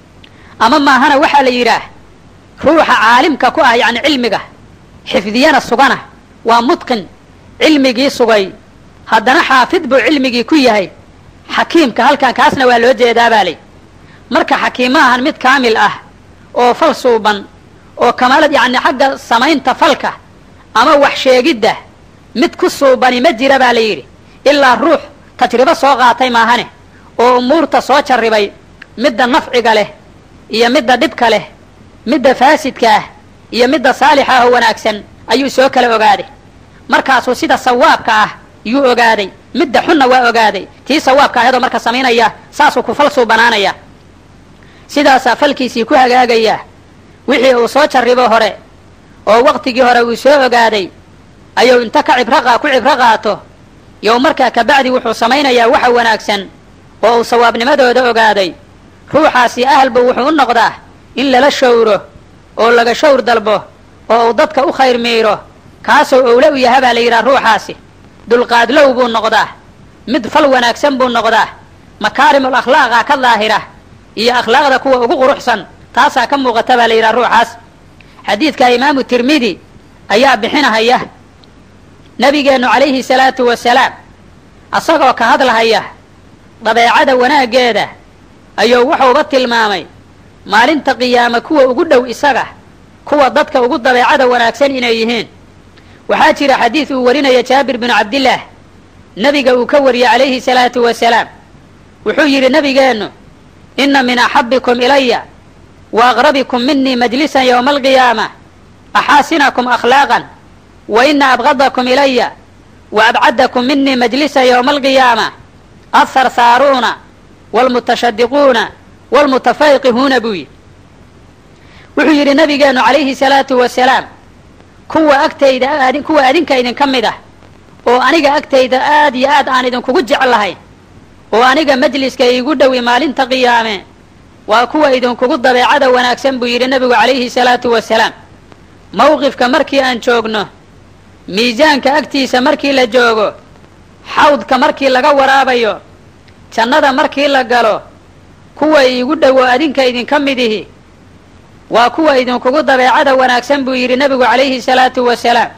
ama maahana waxaa la yidhaah ruuxa caalimka ku ah yacni cilmiga xifdiyana sugana waa mutqin cilmigii sugay haddana xaafid buu cilmigii ku yahay xakiimka halkan kaasna waa loo jeedaa baa lay marka xakiim ma ahan mid kaamil ah oo fal suuban oo kamaalad yacni xagga samaynta falka ama wax sheegidda mid ku suubani ma jira baa la yidhi ilaa ruux tajribo soo qaatay maahane oo umuurta soo jarribay midda nafciga leh iyo midda dhibka leh midda faasidka ah iyo midda saalixa ah oo wanaagsan ayuu soo kala ogaaday markaasuu sida sawaabka ah yuu ogaaday midda xunna waa ogaaday tii sawaabka ahadoo marka samaynaya saasuu ku fal suubanaanaya sidaasaa falkiisii ku hagaagayaa wixii uu soo jarribo hore oo waqtigii hore uu soo ogaaday ayuu inta ku cibro qaato yow markaa kabacdi wuxuu samaynayaa waxa wanaagsan oo uu sawaabnimadooda ogaaday ruuxaasi ahalbu wuxuu u noqdaa in lala shawro oo laga shawr dalbo oo uu dadka u khayr miiro kaasoo owle u yaha baa la yidhaha ruuxaasi dulqaadlow buu noqdaa mid fal wanaagsan buu noqdaa makaarimul akhlaaqa ka daahira iyo akhlaaqda kuwa ugu quruxsan taasaa ka muuqata baa la yidhaha ruuxaas. xadiidka imaamu tirmidi ayaa bixinahaya nabigeennu calayhi salaatu wasalaam asagoo ka hadlahaya dabeecada wanaaggeeda ayuu wuxuuba tilmaamay maalinta qiyaama kuwa ugu dhow isaga kuwa dadka ugu dabeecada wanaagsan inay yihiin. waxaa jira xadiid uu warinaya jaabir binu cabdillaah nebiga uu ka wariyey calayhi salaatu wasalaam wuxuu yidhi nabigeennu inna min axabbikum ilaya wa aqrabikum minii majlisan yowma alqiyaama axaasinakum akhlaaqan wa ina abgadakum ilaya wa abcadakum minii majlisan yowma alqiyaama atharsaaruuna waalmutashadiquuna waalmutafayqihuuna buu yidhi. wuxuu yidhi nabigeennu calayhi salaatu wasalaam kuwa adinka idinka mid ah oo aniga agtayda aad iyo aad aan idinkugu jeclahay oo aniga majliska iigu dhowi maalinta qiyaame waa kuwa idinkugu dabeecada wanaagsan buu yidhi nebigu calayhi salaatu wasalaam. mawqifka markii aan joogno miisaanka agtiisa markii la joogo xawdka markii laga waraabayo jannada markii la galo kuwa iigu dhowo adinka idinka midihi waa kuwa idinkugu dabeecada wanaagsan buu yidhi nebigu calayhi salaatu wasalaam.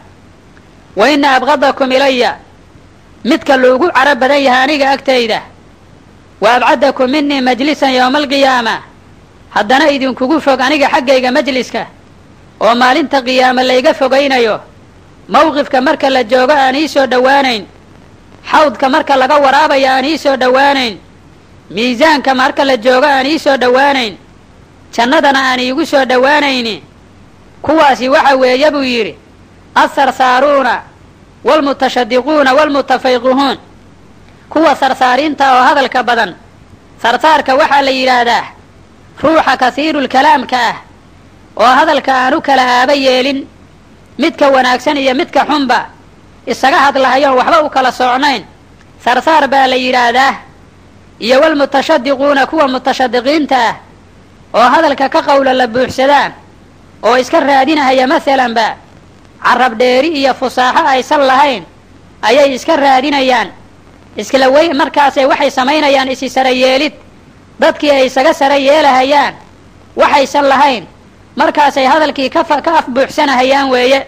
wa ina abgadakum ilaya midka loogu caro badan yahay aniga agtayda wa abcadakum minii majlisan yowma alqiyaama haddana idinkugu fog aniga xaggayga majliska oo maalinta qiyaama layga fogaynayo mawqifka marka la joogo aan ii soo dhowaanayn xawdka marka laga waraabayo aan ii soo dhowaanayn miisaanka marka la joogo aan ii soo dhowaanayn jannadana aan iigu soo dhowaanayni kuwaasi waxa weeye buu yidhi atharsaaruuna waalmutashadiquuna waalmutafayqihuun kuwa sarsaariinta oo hadalka badan. sarsaarka waxaa la yidhaahdaa ruuxa kasiirulkalaamka ah oo hadalka aan u kala aaba yeelin midka wanaagsan iyo midka xunba isaga hadlahayoon waxba u kala socnayn sarsaar baa la yidhaahdaa. iyo waalmutashadiquuna kuwa mutashadiqiinta ah oo hadalka ka qowla la buuxsadaan oo iska raadinahaya masalanba carab dheeri iyo fusaaxo aysan lahayn ayay iska raadinayaan iskala wey markaasay waxay samaynayaan isi sara yeelid dadkii ay isaga sara yeelahayaan waxaysan lahayn markaasay hadalkii ka afbuuxsanahayaan weeye.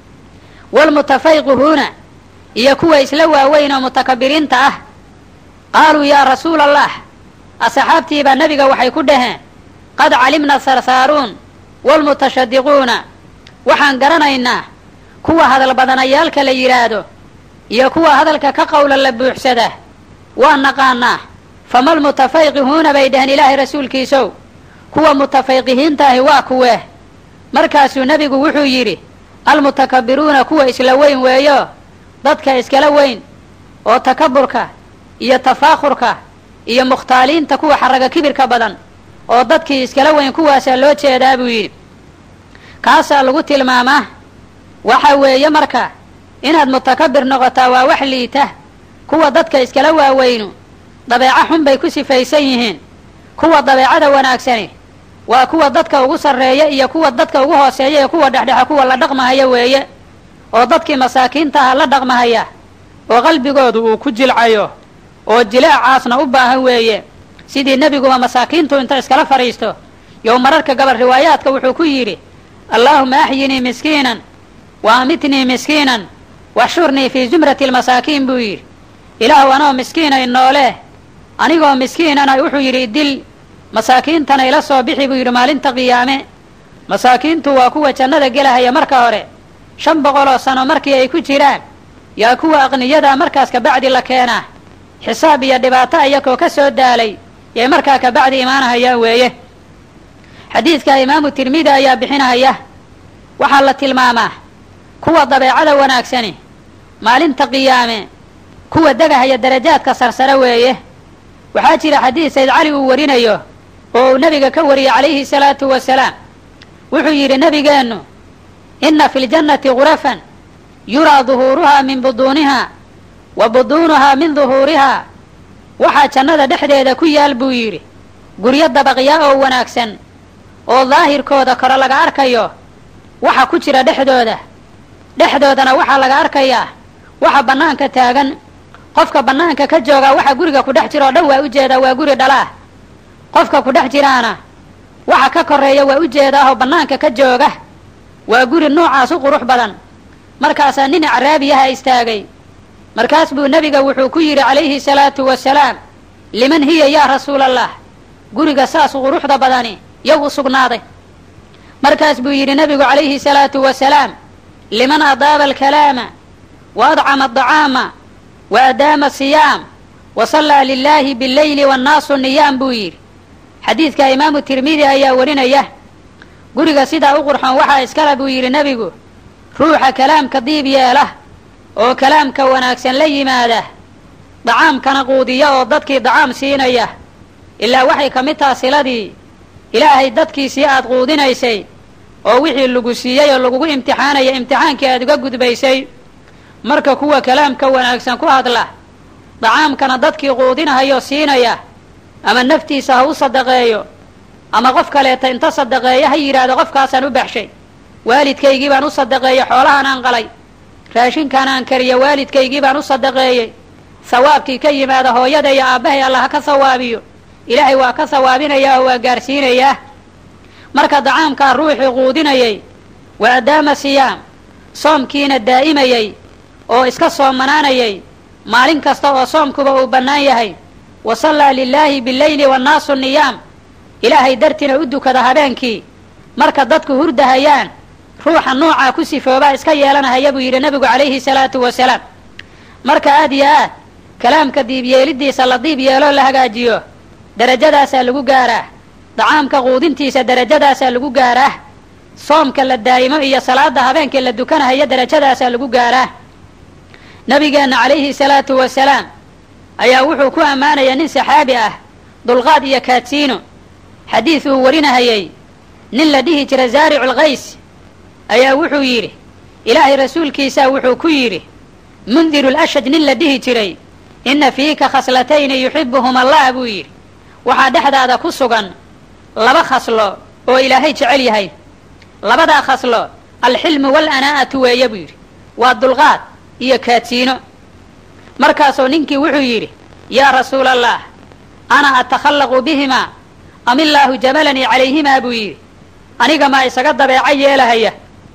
waalmutafayqihuuna iyo kuwa isla waaweyn oo mutakabiriinta ah qaaluu yaa rasuula allah asxaabtiibaa nebiga waxay ku dhaheen qad calimna sarsaaruun waalmutashadiquuna waxaan garanaynaa kuwa hadal badanayaalka la yidhaahdo iyo kuwa hadalka ka qowla la buuxsada waa naqaanaa fama lmutafayqihuuna bay dhaheen ilaahay rasuulkiisow kuwa mutafayqihiinta ahi waa kuwee. markaasuu nebigu wuxuu yidhi almutakabiruuna kuwa isla weyn weeyo dadka iskala weyn oo takaburka iyo tafaakhurka iyo mukhtaaliinta kuwa xaraga kibirka badan oo dadkii iskala weyn kuwaasaa loo jeedaa buu yidhi. kaasaa lagu tilmaamaa waxa weeye marka inaad mutakabir noqotaa waa wax liita. kuwa dadka iskala waaweynu dabeeco xun bay ku sifaysan yihiin. kuwa dabeecada wanaagsani waa kuwa dadka ugu sarreeya iyo kuwa dadka ugu hooseeya iyo kuwa dhexdhexa kuwa la dhaqmahaya weeye oo dadkii masaakiinta aha la dhaqmahaya oo qalbigoodu uu ku jilcayo oo jilaacaasna u baahan weeye. sidii nebiguba masaakiintu inta iskala fadhiisto yow mararka gabal riwaayaadka wuxuu ku yidhi allaahuma axyinii miskiinan wa amitnii miskiinan waxshurnii fii zumrati almasaakiin buu yidhi. ilaahu anoo miskiinay noole anigoo miskiinana wuxuu yidhi dil masaakiintana ila soo bixi buu yidhi maalinta qiyaame. masaakiintu waa kuwa jannada gelahaya marka hore 500 sano markii ay ku jiraan yaa kuwa aqniyada markaas kabacdi la keenaa xisaab iyo dhibaato ayakoo ka soo daalay yay markaa kabacdi imaanahayaan weeye. xadiidka imaamu tirmidi ayaa bixinahaya waxaa la tilmaamaa kuwa dabeecada wanaagsani maalinta qiyaame kuwa degahaya darajaadka sarsare weeye. waxaa jira xadiid sayd cali uu warinayo oo uu nebiga ka wariyey calayhi salaatu wasalaam. wuxuu yidhi nebigeennu inna fi ljannati gurafan yuraa duhuuruhaa min buduunihaa wa buduunuhaa min duhuurihaa. waxaa jannada dhexdeeda ku yaal buu yidhi guryo dabaqyaa oo wanaagsan oo daahirkooda kore laga arkayo waxa ku jira dhexdoodana waxaa laga arkayaa waxa bannaanka taagan qofka bannaanka ka joogaa waxa guriga ku dhex jira oo dhan waa u jeedaa, waa guri dhalaah. qofka ku dhex jiraana waxa ka koreeya waa u jeedaahoo bannaanka ka jooga waa guri noocaas u qurux badan. markaasaa nin acraabiyaha istaagay, markaas buu nebiga wuxuu ku yidhi calayhi salaatu wasalaam, liman hiya yaa rasuulallah, guriga saas quruxda badani yow u sugnaaday. markaas buu yidhi nebigu calayhi salaatu wasalaam, liman adaaba alkalaama wa adcama adacaama wa adaama siyaam wa sallaa lilaahi billeyli wannaasu niyaam buu yidhi. xadiidka imaamu tirmidi ayaa warinaya. guriga sidaa u qurxoon waxaa iskale buu yidhi nebigu ruuxa kalaamka diib yeela oo kalaamka wanaagsan la yimaada, dacaamkana quudiya oo dadkii dacaam siinaya. ilaa waxay ka mid taha siladii ilaahay dadkiisii aad quudinaysay oo wixii lagu siiyey oo lagugu imtixaanaya imtixaankii aad uga gudbaysay. marka kuwa kalaamka wanaagsan ku hadla, dacaamkana dadkii quudinahayoo siinaya, ama naftiisa ha u sadaqeeyo ama qof kaleeta inta sadaqeeya ha yidhaahdo qofkaasaan u baxshay, waalidkaygii baan u sadaqeeyey, xoolahan aan qalay, raashinkaan aan kariyo waalidkaygii baan u sadaqeeyey. sawaabkii ka yimaada hooyada iyo aabbahay alla ha ka sawaabiyo, ilaahay waa ka sawaabinayaa oo waa gaarsiinayaa. marka dacaamkaa ruuxii quudinayay waa adaama siyaam, soomkiina daa'imayey oo iska soomanaanayay maalin kasta oo soomkuba uu bannaan yahay. wa sallaa lilaahi billeyli wannaasu niyaam, ilaahay dartiina u dukada habeenkii marka dadku hurdahayaan. ruuxa noocaa ku sifoobaa iska yeelanahaya buu yidhi nebigu calayhi salaatu wasalaam. marka aad iyo aad kalaamka diibyeelidiisa la diib yeeloo la hagaajiyo, darajadaasaa lagu gaaraa. dacaamka quudintiisa darajadaasaa lagu gaaraa. soomka la daa'imo iyo salaada habeenkii la dukanahaya darajadaasaa lagu gaaraa. nabigeenna calayhi salaatu wasalaam ayaa wuxuu ku ammaanaya nin saxaabi ah dulqaad iyo kaadsiino. xadiid uu warinahayey nin la dhihi jira zaariculkays ayaa wuxuu yidhi, ilaahay rasuulkiisaa wuxuu ku yidhi mundirulashaj nin la dhihi jiray, inna fiika khaslatayni yuxibuhum allah buu yidhi, waxaa dhexdaada ku sugan laba khaslo oo ilaahay jecel yahay. labadaa khaslo alxilmu walanaa'atu weeye buu yidhi, waa dulqaad iyo kaadsiino. markaasuu ninkii wuxuu yidhi, yaa rasuulallah, ana atakhallaqu bihimaa am illaahu jamalanii calayhimaa buu yidhi, aniga maa isaga dabeeco yeelahaya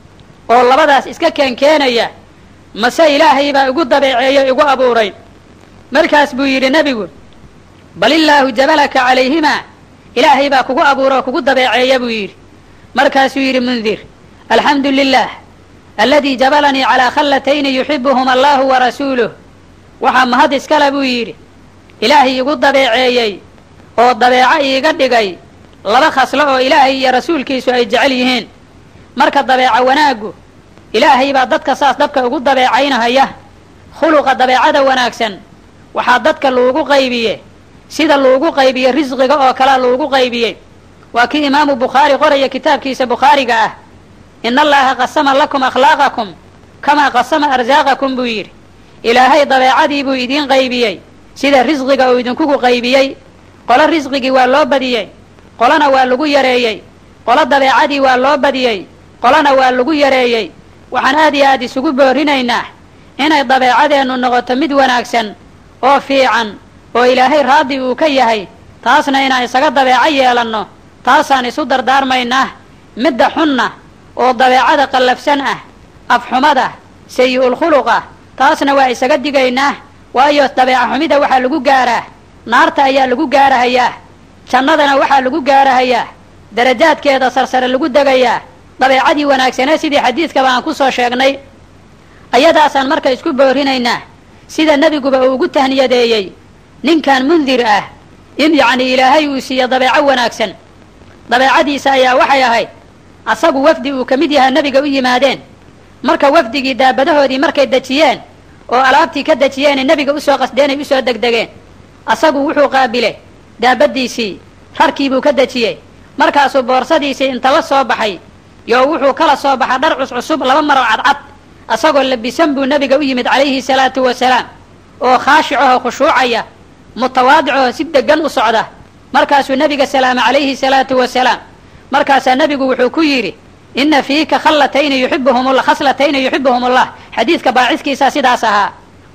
oo labadaas iska keenkeenaya, mase ilaahay baa igu dabeeceeyo igu abuuray. markaas buu yidhi nebigu, bal illaahu jabalaka calayhimaa, ilaahay baa kugu abuura oo kugu dabeeceeya buu yidhi. markaasuu yidhi mundir, alxamdu lilah aladii jabalanii calaa khallatayni yuxibuhum allahu wa rasuuluh, waxaa mahad iskale buu yidhi ilaahay igu dabeeceeyey oo dabeeco iiga dhigay laba khaslo oo ilaahay iyo rasuulkiisu ay jecel yihiin. marka dabeeco wanaaggu ilaahay baa dadka saas dhabka ugu dabeecaynahaya. khuluqa dabeecada wanaagsan waxaa dadka loogu qaybiye sida loogu qaybiye risqiga oo kalea loogu qaybiyey. waa kii imaamu bukhaari qoraya kitaabkiisa bukhaariga ah, ina allaha qasama lakum akhlaaqakum kamaa qasama arsaaqakum buu yidhi, ilaahay dabeecadii buu idiin qaybiyey sida risqiga uu idinkugu qaybiyey. qolo risqigii waa loo badiyey, qolona waa lagu yareeyey. qolo dabeecadii waa loo badiyey, qolona waa lagu yareeyey. waxaan aad iyo aad isugu boorinaynaa inay dabeecadeennu noqoto mid wanaagsan oo fiican oo ilaahay raadi uu ka yahay, taasna inaan isaga dabeeco yeelanno taasaan isu dardaarmaynaa. midda xunna oo dabeecada qallafsan ah, afxumada, sayi-ul khuluqa, taasna waa isaga digaynaa. waayo dabeeco xumida waxaa lagu gaaraa naarta ayaa lagu gaarahayaa, jannadana waxaa lagu gaarahayaa, darajaadkeeda sarsare lagu degayaa dabeecadii wanaagsanee sidii xadiidkaba aan ku soo sheegnay. ayadaasaan marka isku boorinaynaa sida nebiguba uu ugu tahniyadeeyey ninkan mundir ah in yacni ilaahay uu siiyo dabeeco wanaagsan. dabeecadiisa ayaa waxay ahayd asagu wafdi uu ka mid yahaa nebiga u yimaadeen. marka wafdigii daabadahoodii markay dejiyeen oo alaabtii ka dejiyeenay nebiga usoo qasdeenay usoo degdegeen, asagu wuxuu qaabilay daabaddiisii, rarkiibuu ka dejiyey. markaasuu boorsadiisii inta la soo baxay yo wuxuu kala soo baxa dhar cuscusub 2 maro cadcad, asagoo labisan buu nebiga u yimid calayhi salaatu wasalaam oo khaashicahoo khushuucaya, mutawaadicahoo si deggan u socda. markaasuu nebiga salaama calayhi salaatu wasalaam. markaasaa nebigu wuxuu ku yidhi, inna fiika khaslatayni yuxibuhum allah. xadiidka baaciskiisaa sidaas ahaa.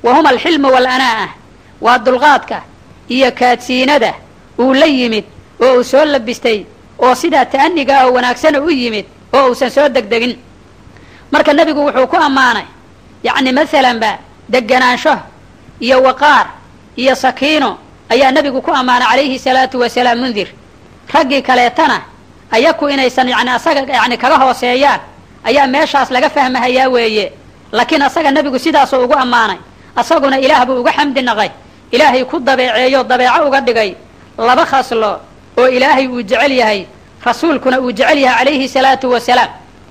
wa huma alxilmu waalanaa'a waa dulqaadka iyo kaadsiinada uu la yimid oo uu soo labistay oo sidaa ta'aniga ah oo wanaagsana u yimid oo uusan soo degdegin marka nebigu wuxuu ku ammaanay yacni masalanba deganaansho iyo waqaar iyo sakiino ayaa nebigu ku ammaanay calayhi salaatu wasalaam mundir raggii kaleetana ayaku inaysan yani asaga yani kaga hooseeyaan ayaa meeshaas laga fahmahayaa weeye laakiin asaga nebigu sidaasuu ugu ammaanay asaguna ilaah buu uga xamdi naqay ilaahay ku dabeeceeyo dabeeco uga dhigay laba khaslo oo ilaahay uu jecel yahay rasuulkuna uu jecel yahay calayhi salaatu wasalaam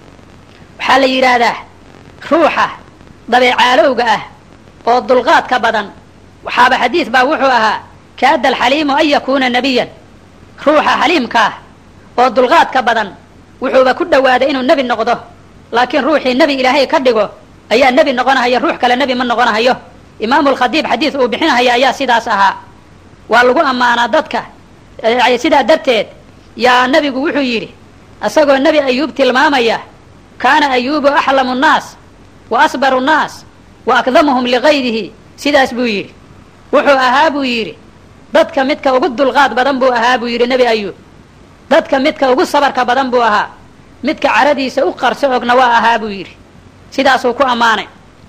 waxaa la yidhaahdaa ruuxa dabeecaalowga ah oo dulqaadka badan waxaaba xadiid baa wuxuu ahaa kaada alxaliimu an yakuuna nebiyan ruuxa xaliimka ah oo dulqaadka badan wuxuuba ku dhowaaday inuu nebi noqdo laakiin ruuxii nebi ilaahay ka dhigo ayaa nebi noqonahayo ruux kale nebi ma noqonahayo imaamu alkhadiib xadiid uu bixinahaya ayaa sidaas ahaa waa lagu ammaanaa dadka sidaa darteed yaa nebigu wuxuu yidhi isagoo nebi ayuub tilmaamaya kaana ayuubu axlamu nnaas wa asbaru nnaas wa akdamuhum ligayrihi sidaas buu yidhi wuxuu ahaa buu yidhi dadka midka ugu dulqaad badan buu ahaa buu yidhi nebi ayuub dadka midka ugu sabarka badan buu ahaa midka caradiisa u qarso ogna waa ahaa buu yidhi sidaasuu ku ammaanay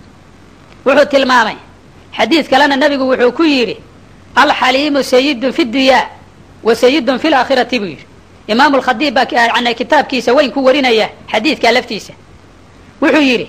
wuxuu tilmaamay xadiid kalena nebigu wuxuu ku yidhi alxaliimu sayidun fi dunyaa wa sayidun fi laakhirati buu yidhi imaamu alkhadiib baa yani kitaabkiisa weyn ku warinaya xadiidkaa laftiisa wuxuu yidhi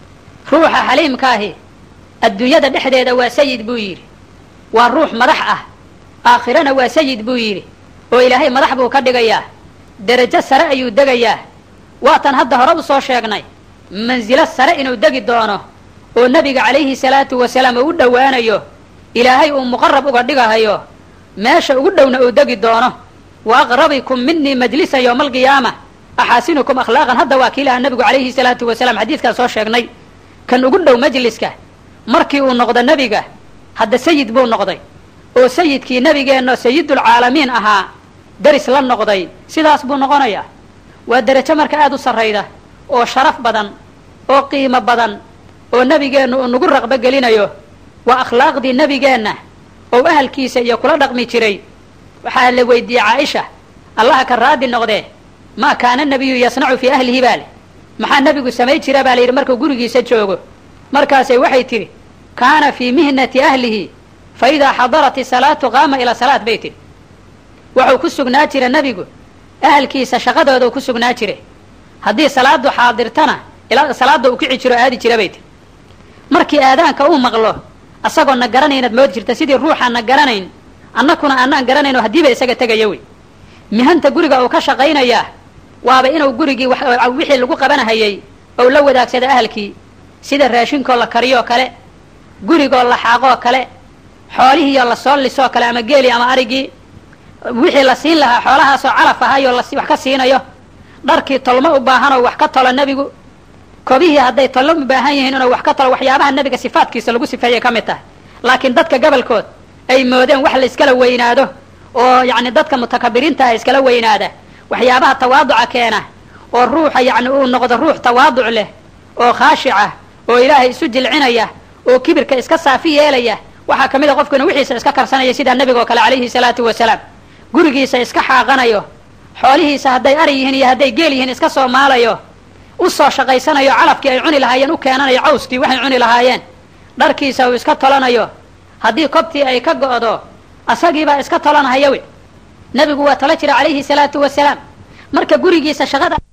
ruuxa xaliimkaahi adduunyada dhexdeeda waa sayid buu yidhi waa ruux madax ah aakhirana waa sayid buu yidhi oo ilaahay madax buu ka dhigayaa derajo sare ayuu degayaa waatan hadda hore u soo sheegnay mansilo sare inuu degi doono oo nebiga calayhi salaatu wasalaam uu u dhowaanayo ilaahay uu muqarab uga dhigahayo meesha ugu dhowna uu degi doono wa aqrabikum minii majlisan yowma alqiyaama axaasinukum akhlaaqan hadda waa kiilaha nebigu calayhi salaatu wasalaam xadiidkaan soo sheegnay kan ugu dhow majliska markii uu noqdo nebiga hadda sayid buu noqday oo sayidkii nebigeenno sayidulcaalamiin ahaa deris la noqday sidaas buu noqonayaa waa derajo marka aad u sarrayda oo sharaf badan oo qiimo badan oo nebigeennu uu nagu raqbo gelinayo waa akhlaaqdii nebigeenna oo ahalkiisa iyo kula dhaqmi jiray waxaa la weydiiyey caaisha allaha ka raadi noqdee maa kaana nebiyu yasnacu fii ahlihi baa leh maxaa nebigu samay jira baa la yidhi markuu gurigiisa joogo markaasay waxay tidhi kaana fii mihnati ahlihi fa idaa xadarat isalaatu qaama ila salaat bay tidhi wuxuu ku sugnaa jira nebigu ahalkiisa shaqadoodau ku sugnaa jire haddii salaadu xaadirtana ilaa salaada uu kici jiro aadi jira bay tidhi markii aadaanka uu maqlo asagoo na garanaynaad moodi jirta sidii ruuxaan na garanayn annakuna aanaan garanayn oo haddiiba isaga tegaya wey mihanta guriga uu ka shaqaynayaa waaba inuu gurigii wixii lagu qabanahayay ou la wadaagsada ahalkii sida raashinkoo la kariyoo kale gurigoo la xaaqoo kale xoolihiioo la soo lisoo kale ama geeli ama arigii wixii la siin lahaa xoolahaasoo calaf ahayoo wax ka siinayo dharkii tolmo u baahanoo wax ka tolo nebigu kobihii hadday tollo u baahan yihiin inuu wax ka tolo waxyaabaha nebiga sifaadkiisa lagu sifeeyay ka mid tahay laakiin dadka gobolkood ay moodeen wax la iskala weynaado oo yacni dadka mutakabiriinta ah iskala weynaada waxyaabaha tawaaduca keena oo ruuxa yacni uu noqdo ruux tawaaduc leh oo khaashica oo ilaahay isu jilcinaya oo kibirka iska saafi yeelaya waxaa ka mid a qofkuna wixiisa iska karsanaya sidaa nebiga oo kale calayhi salaatu wasalaam gurigiisa iska xaaqanayo xoolihiisa hadday ari yihiin iyo hadday geel yihiin iska soo maalayo u soo shaqaysanayo calafkii ay cuni lahaayeen u keenanayo cawskii waxay cuni lahaayeen dharkiisa uu iska tolanayo haddii kobtii ay ka go'do asagiibaa iska tolanahaya we nebigu waa tala jira calayhi salaatu wasalaam marka gurigiisa shaqada